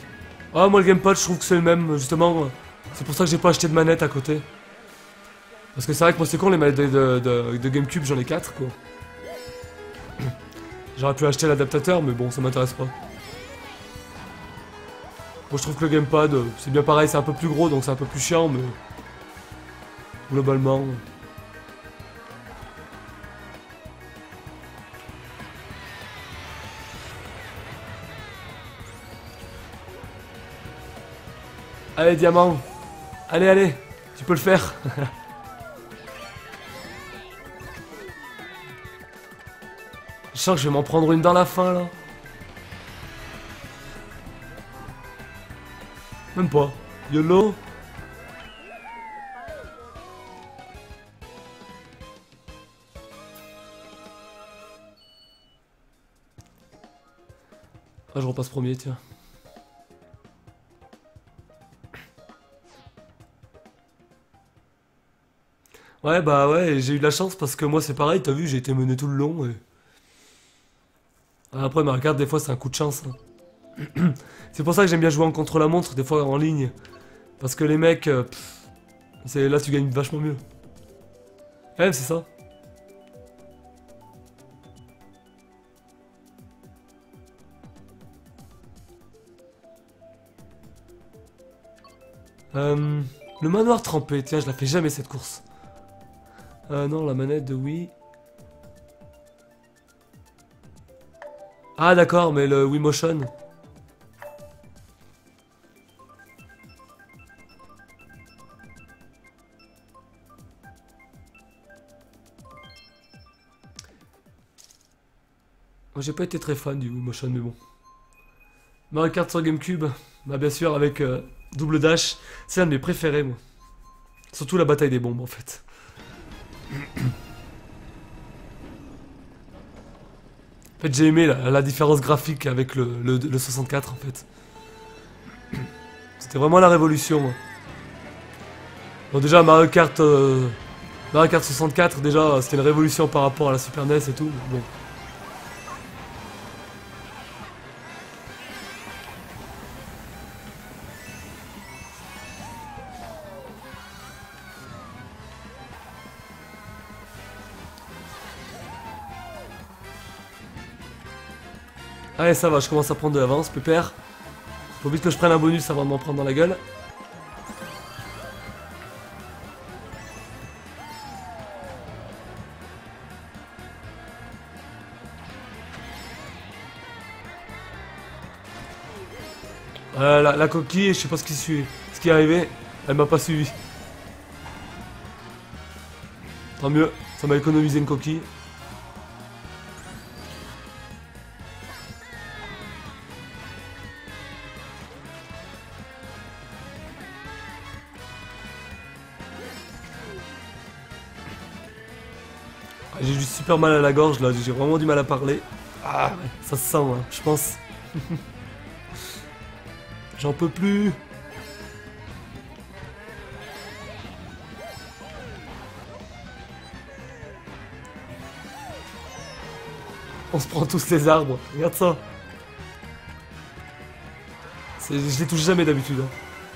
Ah, moi le gamepad, je trouve que c'est le même, justement. C'est pour ça que j'ai pas acheté de manette à côté. Parce que c'est vrai que moi c'est con, les manettes de, de, de, de GameCube, j'en ai quatre quoi. J'aurais pu acheter l'adaptateur, mais bon, ça m'intéresse pas. Bon, je trouve que le gamepad, c'est bien pareil, c'est un peu plus gros, donc c'est un peu plus chiant, mais... globalement... Allez, diamant. Allez, allez, tu peux le faire. Je sens que je vais m'en prendre une dans la fin, là. Même pas. YOLO. Ah, je repasse premier, tiens. Ouais, bah ouais, j'ai eu de la chance parce que moi c'est pareil, t'as vu, j'ai été mené tout le long et... Après, Mario Kart, des fois c'est un coup de chance. Hein. C'est pour ça que j'aime bien jouer en contre-la-montre, des fois en ligne. Parce que les mecs, euh, c'est là tu gagnes vachement mieux. Ouais, c'est ça. Euh, le manoir trempé, tiens, je la fais jamais cette course. Euh, non, la manette de Wii. Ah d'accord, mais le Wii Motion. Moi j'ai pas été très fan du Wii Motion, mais bon. Mario Kart sur GameCube, bah bien sûr avec euh, double dash, c'est l'un de mes préférés moi. Surtout la bataille des bombes en fait. En fait j'ai aimé la, la différence graphique avec le, le, le soixante-quatre en fait. C'était vraiment la révolution. Moi. Bon déjà Mario Kart, euh, Mario Kart soixante-quatre déjà c'était une révolution par rapport à la Super N E S et tout. Bon. Allez ça va, je commence à prendre de l'avance, pépère. Faut vite que je prenne un bonus avant de m'en prendre dans la gueule. Euh, la, la coquille, je sais pas ce qui, suit, ce qui est arrivé, elle m'a pas suivi. Tant mieux, ça m'a économisé une coquille. J'ai juste super mal à la gorge là, j'ai vraiment du mal à parler. Ah, ça se sent, hein, je pense. J'en peux plus. On se prend tous les arbres, regarde ça. Je les touche jamais d'habitude. Hein.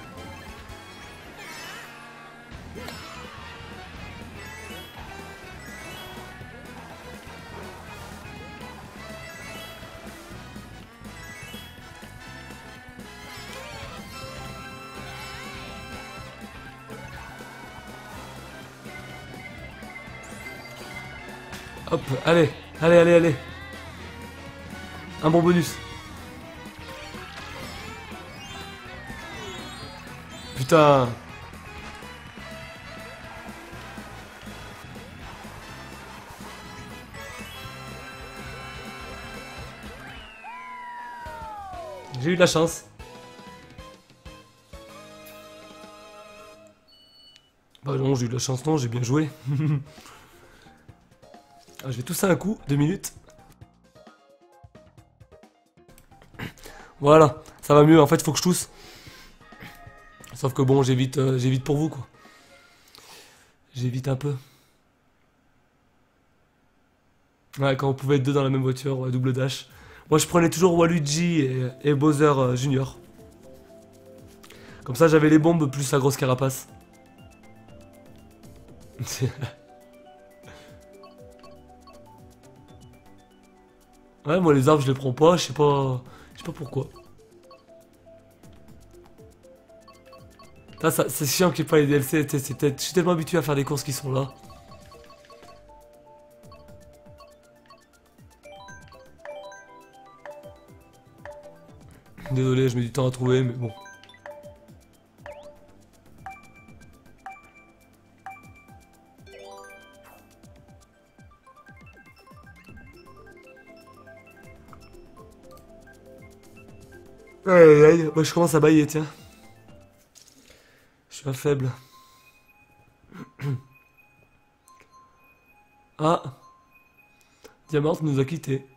Hop, allez, allez, allez, allez. Un bon bonus. Putain. J'ai eu de la chance. Bah non, j'ai eu de la chance, non, j'ai bien joué. Ah, je vais tousser un coup, deux minutes. Voilà, ça va mieux, en fait, faut que je tousse. Sauf que bon, j'évite euh, j'évite pour vous, quoi. J'évite un peu. Ouais, quand on pouvait être deux dans la même voiture, ouais, double dash. Moi, je prenais toujours Waluigi et, et Bowser euh, Junior. Comme ça, j'avais les bombes plus la grosse carapace. Ouais, moi les arbres je les prends pas, je sais pas... Je sais pas pourquoi. Ah, ça, c'est chiant qu'il n'y ait pas les D L C, c'est peut-être... Je suis tellement habitué à faire des courses qui sont là. Désolé, je mets du temps à trouver, mais bon. Aïe aïe aïe, moi je commence à bailler, tiens. Je suis un faible. Ah, Diamante nous a quittés.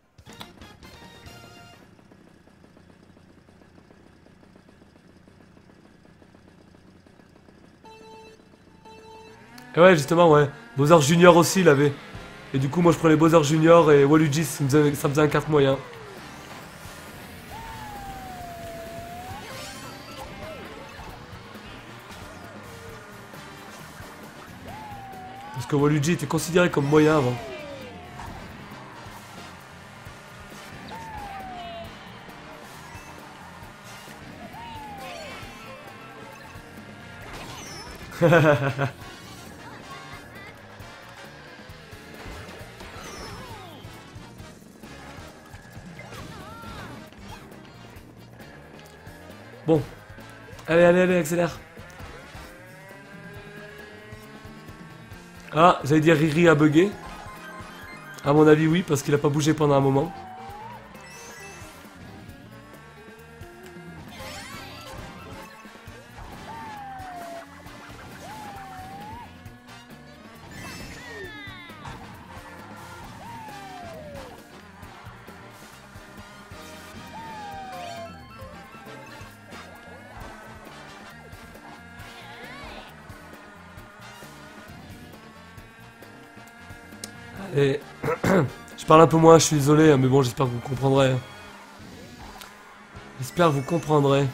Et ouais, justement, ouais. Bowser Junior aussi, il avait. Et du coup, moi je prenais Bowser Junior et Waluigi, ça me faisait, ça me faisait un carte moyen. Parce que Waluigi était considéré comme moyen avant. Bon. Allez, allez, allez, accélère. Ah, j'allais dire Riri a bugué. À mon avis, oui, parce qu'il a pas bougé pendant un moment. Et je parle un peu moins, je suis désolé, hein, mais bon, j'espère que vous comprendrez. J'espère que vous comprendrez.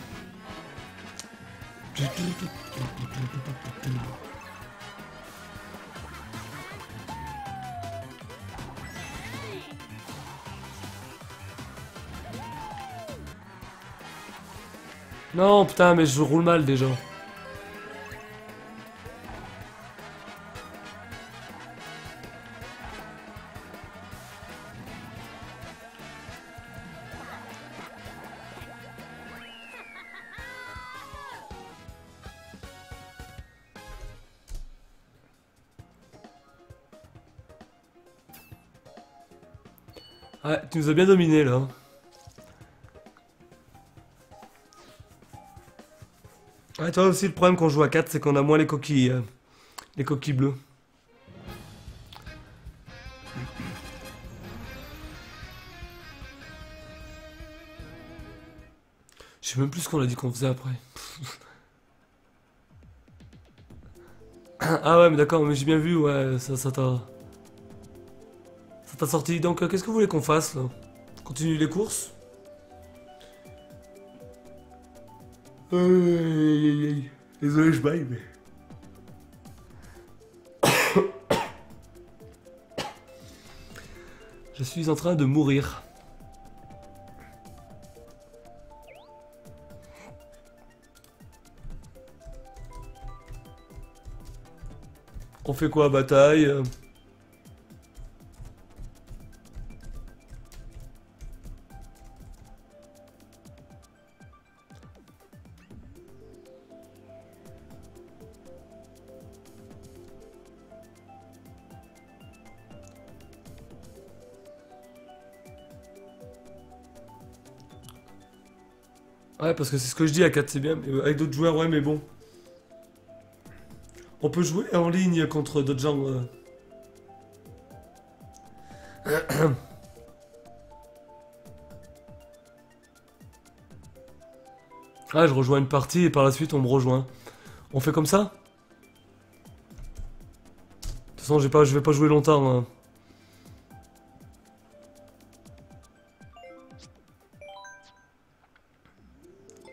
Non, putain, mais je roule mal déjà. Ouais, tu nous as bien dominé là. Ouais, toi aussi, le problème quand on joue à quatre, c'est qu'on a moins les coquilles, euh, les coquilles bleues. Je sais même plus ce qu'on a dit qu'on faisait après. Ah ouais, mais d'accord, mais j'ai bien vu, ouais, ça ça t'a... Ça t'a sorti. Donc, euh, qu'est-ce que vous voulez qu'on fasse là? Continue les courses? Aïe, aïe, aïe, aïe. Désolé, je baille, mais... Je suis en train de mourir. On fait quoi, bataille? euh Ouais, parce que c'est ce que je dis à quatre, c'est bien. Mais avec d'autres joueurs, ouais, mais bon. On peut jouer en ligne contre d'autres gens. euh. Ah, je rejoins une partie et par la suite on me rejoint. On fait comme ça? De toute façon, j'ai pas, je vais pas jouer longtemps. hein.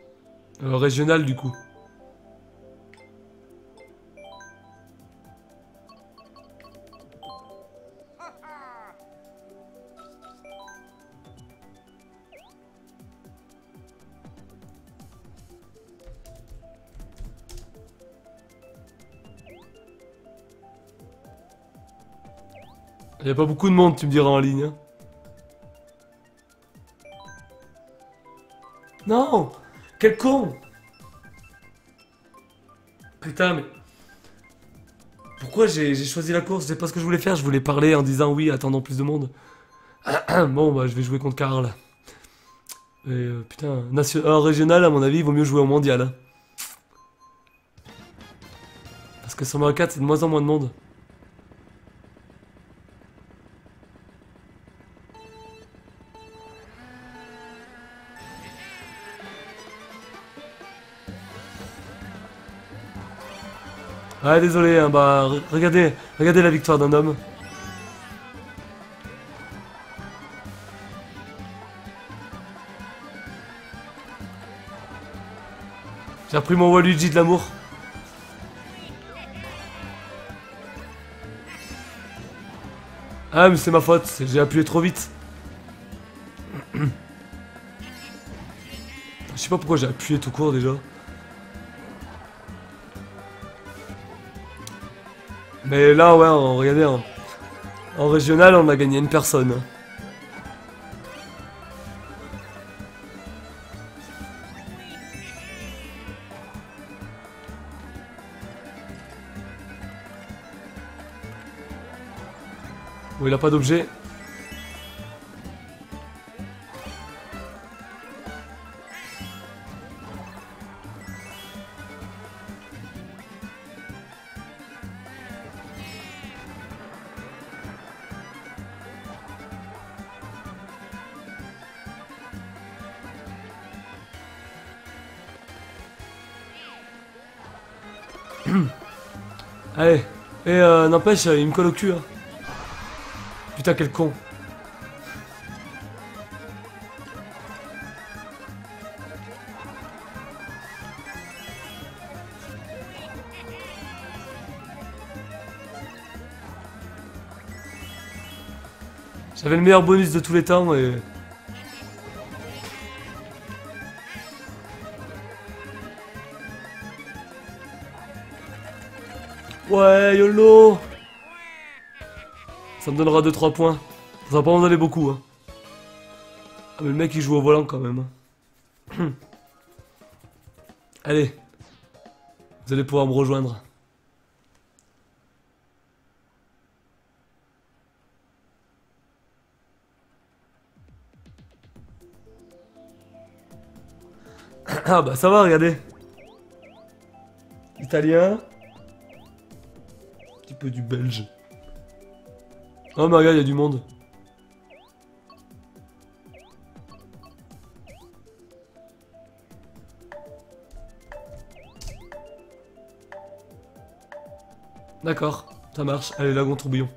Euh, régional du coup. Y a pas beaucoup de monde, tu me diras en ligne. Hein. Non! Quel con! Putain, mais... Pourquoi j'ai choisi la course? C'est pas ce que je voulais faire, je voulais parler en disant oui, attendant plus de monde. Bon, bah, je vais jouer contre Karl. Et euh, putain, nation... en régional, à mon avis, il vaut mieux jouer au mondial. Hein. Parce que sur Mario quatre, c'est de moins en moins de monde. Ah désolé, hein, bah regardez, regardez la victoire d'un homme. J'ai repris mon Waluigi de l'amour. Ah mais c'est ma faute, j'ai appuyé trop vite. Je sais pas pourquoi j'ai appuyé tout court déjà. Mais là, ouais, on, regardez, en, en régional, on a gagné une personne. Bon, il a pas d'objet. Allez, et euh, n'empêche, il me colle au cul. Hein. Putain, quel con. J'avais le meilleur bonus de tous les temps et... Ouais, YOLO. Ça me donnera deux trois points. Ça va pas m'en donner beaucoup. Hein. Ah mais le mec il joue au volant quand même. Hein. Allez. Vous allez pouvoir me rejoindre. Ah bah ça va, regardez. Italien. Un petit peu du belge. Oh mais regarde, il y a du monde. D'accord, ça marche. Allez, lagon tourbillon.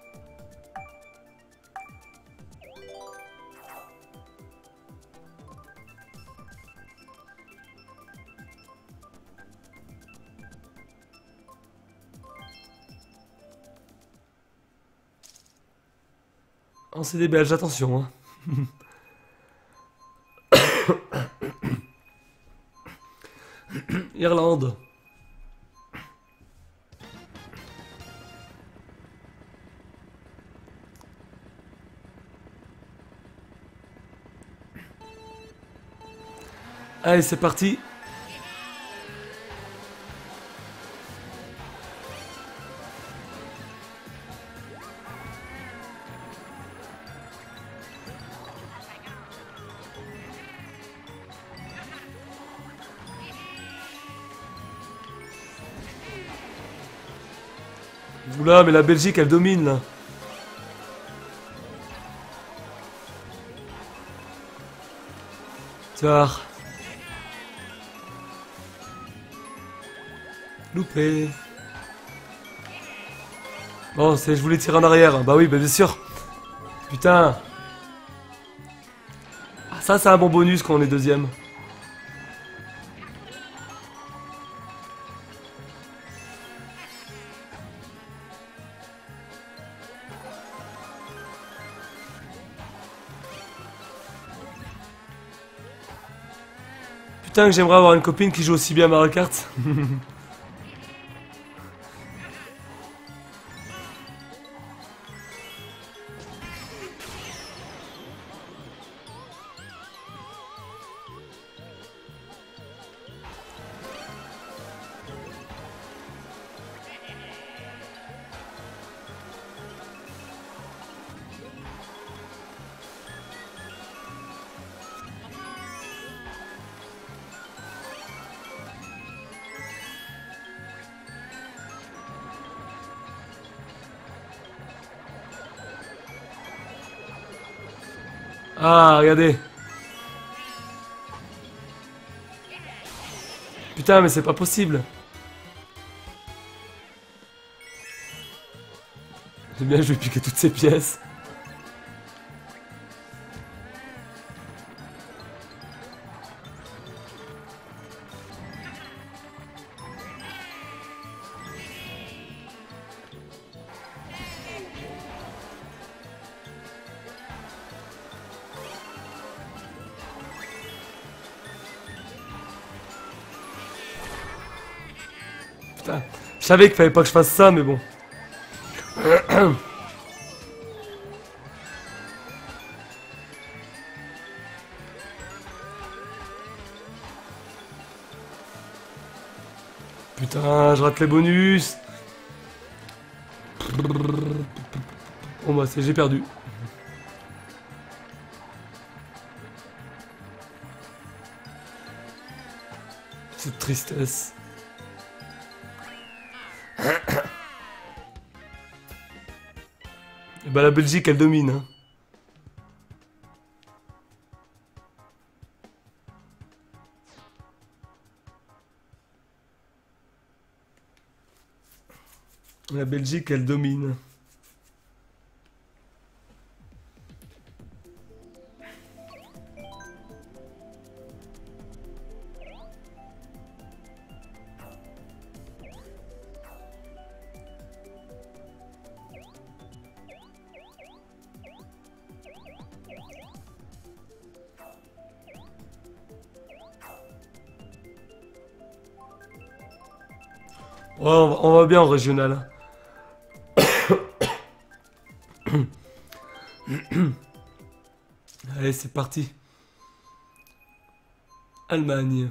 Oh, c'est des Belges, attention. Hein. Irlande. Allez, c'est parti. Oula, mais la Belgique, elle domine, là. Tiens. Loupé. Bon, c'est, je voulais tirer en arrière. Bah oui, bah bien sûr. Putain. Ah, ça, c'est un bon bonus quand on est deuxième. Putain que j'aimerais avoir une copine qui joue aussi bien à Mario Kart. Ah, regardez. Putain, mais c'est pas possible. J'aime bien, je vais piquer toutes ces pièces. Putain, je savais qu'il fallait pas que je fasse ça, mais bon. Putain, je rate les bonus. Bon bah c'est j'ai perdu. Cette tristesse. Et bah la Belgique elle domine. Hein. La Belgique elle domine. Ouais, on va, on va bien en régional. Allez, c'est parti. Allemagne.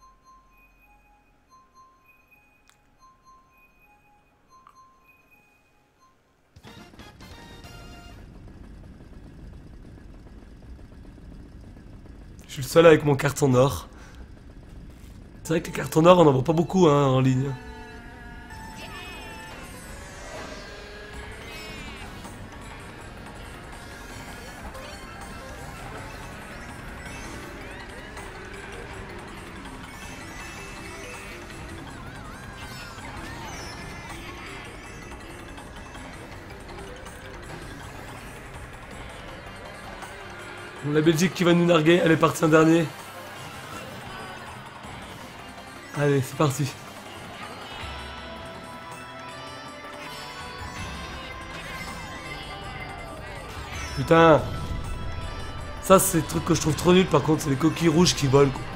Je suis le seul avec mon carton or. C'est vrai que les cartons or, on en voit pas beaucoup hein, en ligne. La Belgique qui va nous narguer, elle est partie en dernier. Allez, c'est parti. Putain. Ça, c'est le truc que je trouve trop nul, par contre, c'est les coquilles rouges qui volent, quoi.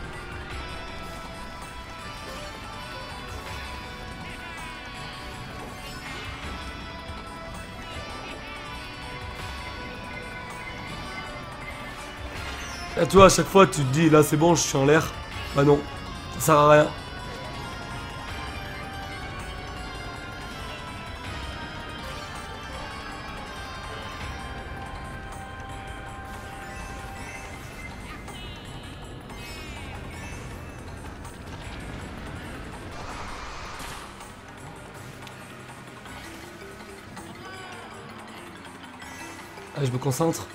Là, tu vois, à chaque fois, tu te dis, là, c'est bon, je suis en l'air. Bah non, ça sert à rien. Allez, je me concentre.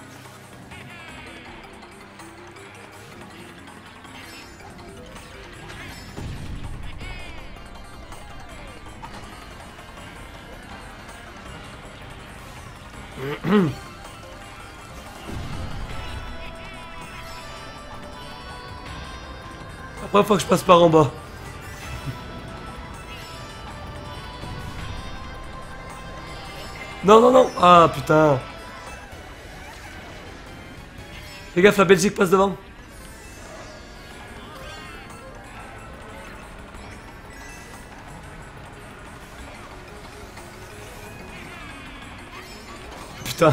Après, faut que je passe par en bas. Non, non, non. Ah, putain. Fais gaffe, la Belgique passe devant. Putain.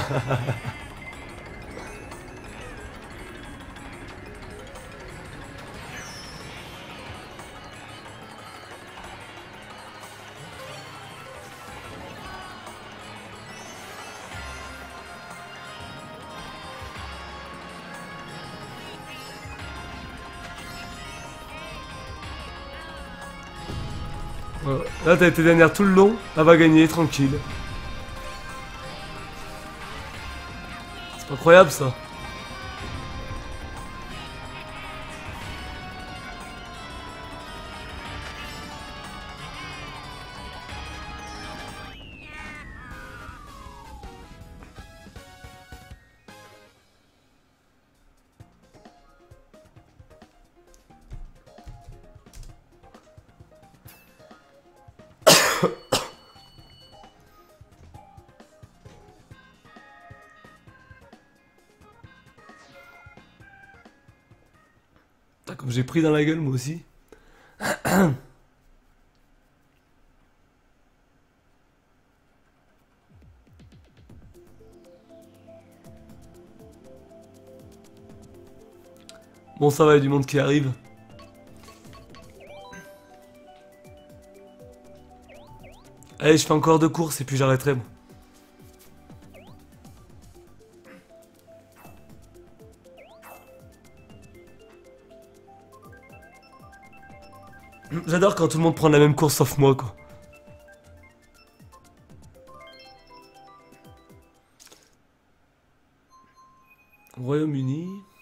Voilà. Là, t'as été dernière tout le long. Elle va gagner, tranquille. C'est incroyable, ça. Putain, comme j'ai pris dans la gueule, moi aussi. Bon, ça va, il y a du monde qui arrive. Allez, je fais encore deux courses et puis j'arrêterai, moi. J'adore quand tout le monde prend la même course sauf moi, quoi. Royaume-Uni.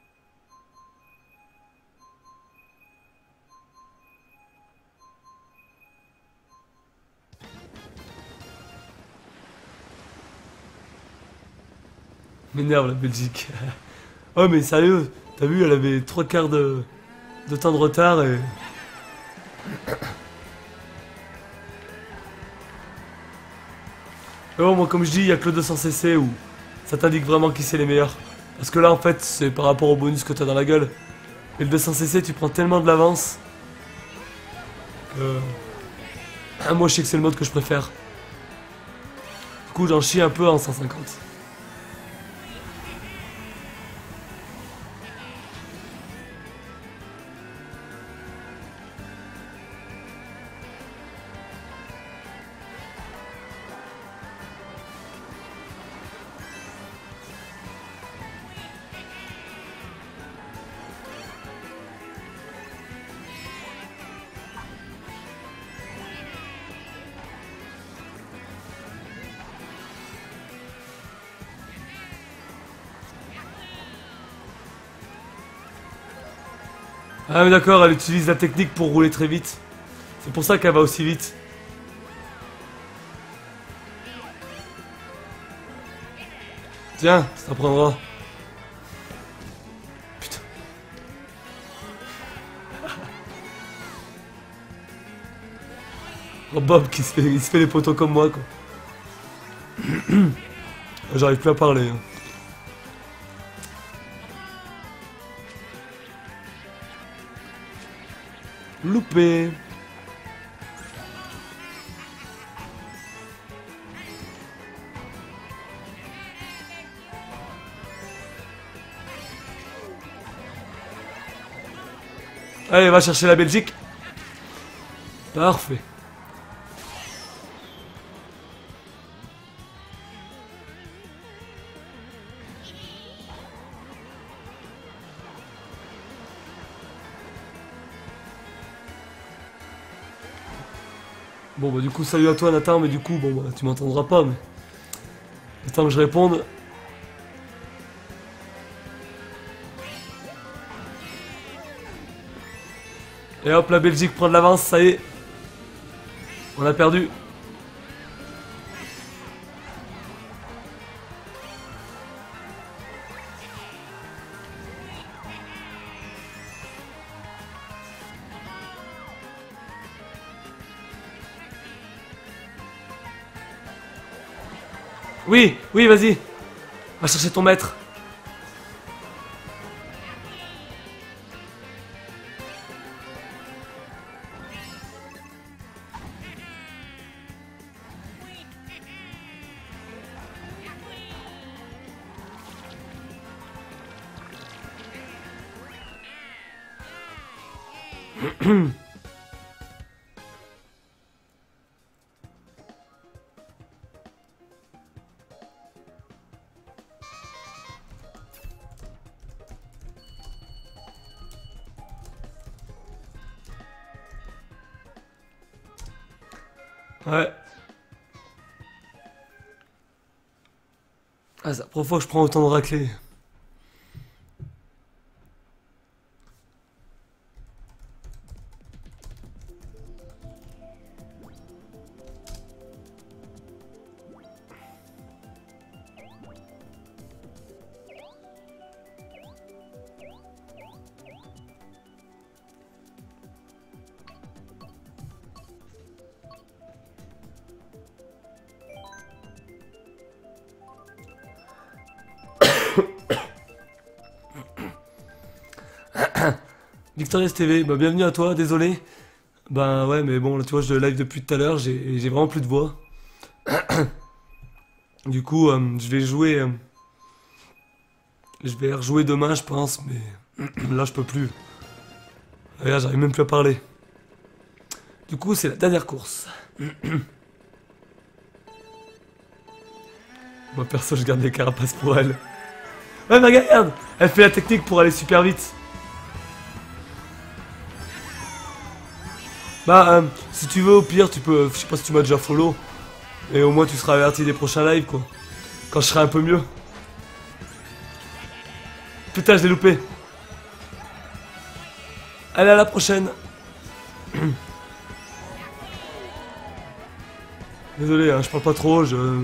M'énerve la Belgique. Oh mais sérieux, t'as vu, elle avait trois quarts de, de temps de retard et... Mais bon, moi comme je dis, il y a que le deux cents C C où ça t'indique vraiment qui c'est les meilleurs. Parce que là en fait, c'est par rapport au bonus que t'as dans la gueule. Et le deux cents C C, tu prends tellement de l'avance que... Ah, moi je sais que c'est le mode que je préfère. Du coup j'en chie un peu en cent cinquante. Ah mais d'accord, elle utilise la technique pour rouler très vite. C'est pour ça qu'elle va aussi vite. Tiens, ça t'apprendra. Putain. Oh Bob qui se fait, il se fait les poteaux comme moi quoi. J'arrive plus à parler. Hein. Loupé. Allez, va chercher la Belgique. Parfait. Bon bah du coup salut à toi Nathan, mais du coup bon bah tu m'entendras pas mais... Attends que je réponde. Et hop la Belgique prend de l'avance, ça y est. On a perdu. Oui, oui vas-y. Va chercher ton maître. Ouais. Ah, c'est la première fois que je prends autant de raclés. Victorious T V, bah bienvenue à toi, désolé. Ben ouais, mais bon, là tu vois, je live depuis tout à l'heure, j'ai j'ai vraiment plus de voix. Du coup, euh, je vais jouer... euh, je vais rejouer demain, je pense, mais là je peux plus. Regarde, j'arrive même plus à parler. Du coup, c'est la dernière course. Moi perso, je garde les carapaces pour elle. Ouais, mais regarde, elle fait la technique pour aller super vite. Bah, euh, si tu veux, au pire, tu peux... Je sais pas si tu m'as déjà follow. Et au moins, tu seras averti des prochains lives, quoi. Quand je serai un peu mieux. Putain, je l'ai loupé. Allez, à la prochaine. Désolé, hein, je parle pas trop, je...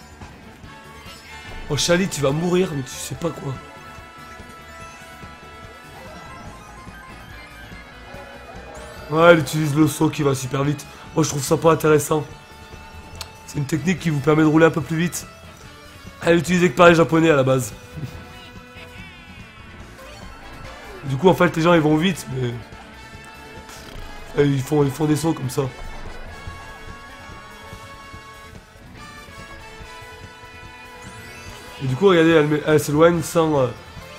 Oh, Chali, tu vas mourir, mais tu sais pas quoi. Ouais, elle utilise le saut qui va super vite. Moi, je trouve ça pas intéressant. C'est une technique qui vous permet de rouler un peu plus vite. Elle utilisait que par les japonais à la base. Du coup, en fait, les gens, ils vont vite, mais... Et ils font, ils font des sauts comme ça. Et du coup, regardez, elle, met- elle s'éloigne sans... euh,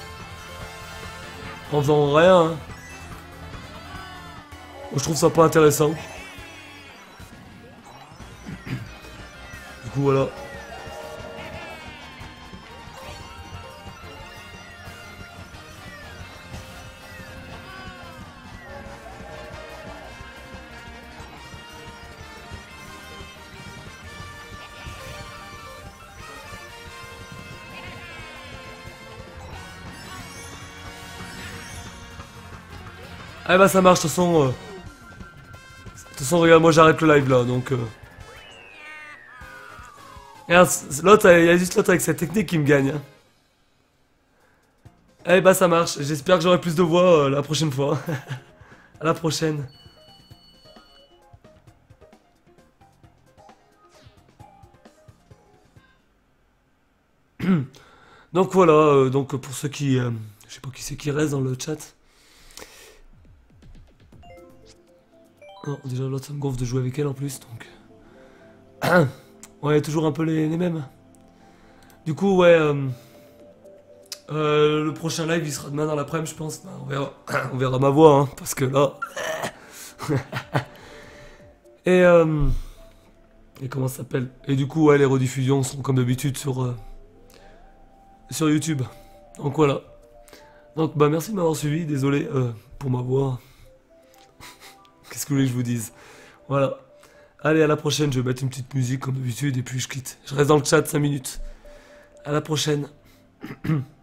en faisant rien. Hein. Moi, je trouve ça pas intéressant. Du coup, voilà. Ah bah ça marche, de toute façon... euh, De toute façon, regarde, moi j'arrête le live là, donc... euh, Regarde, l'autre, il y a juste l'autre avec sa technique qui me gagne. Hein. Eh bah ça marche, j'espère que j'aurai plus de voix euh, la prochaine fois. À la prochaine. Donc voilà, euh, donc pour ceux qui... euh, je sais pas qui c'est qui reste dans le chat. Non, déjà l'autre ça me gonfle de jouer avec elle en plus, donc... Ouais, toujours un peu les, les mêmes. Du coup, ouais... euh, euh, le prochain live, il sera demain dans l'après-midi, je pense. Bah, on verra, on verra ma voix, hein, parce que là... Et... Euh, et comment ça s'appelle? Et du coup, ouais, les rediffusions sont comme d'habitude sur... euh, sur YouTube. Donc voilà. Donc bah merci de m'avoir suivi, désolé euh, pour ma voix. Qu'est-ce que vous voulez que je vous dise? Voilà. Allez, à la prochaine, je vais mettre une petite musique comme d'habitude et puis je quitte. Je reste dans le chat cinq minutes. À la prochaine.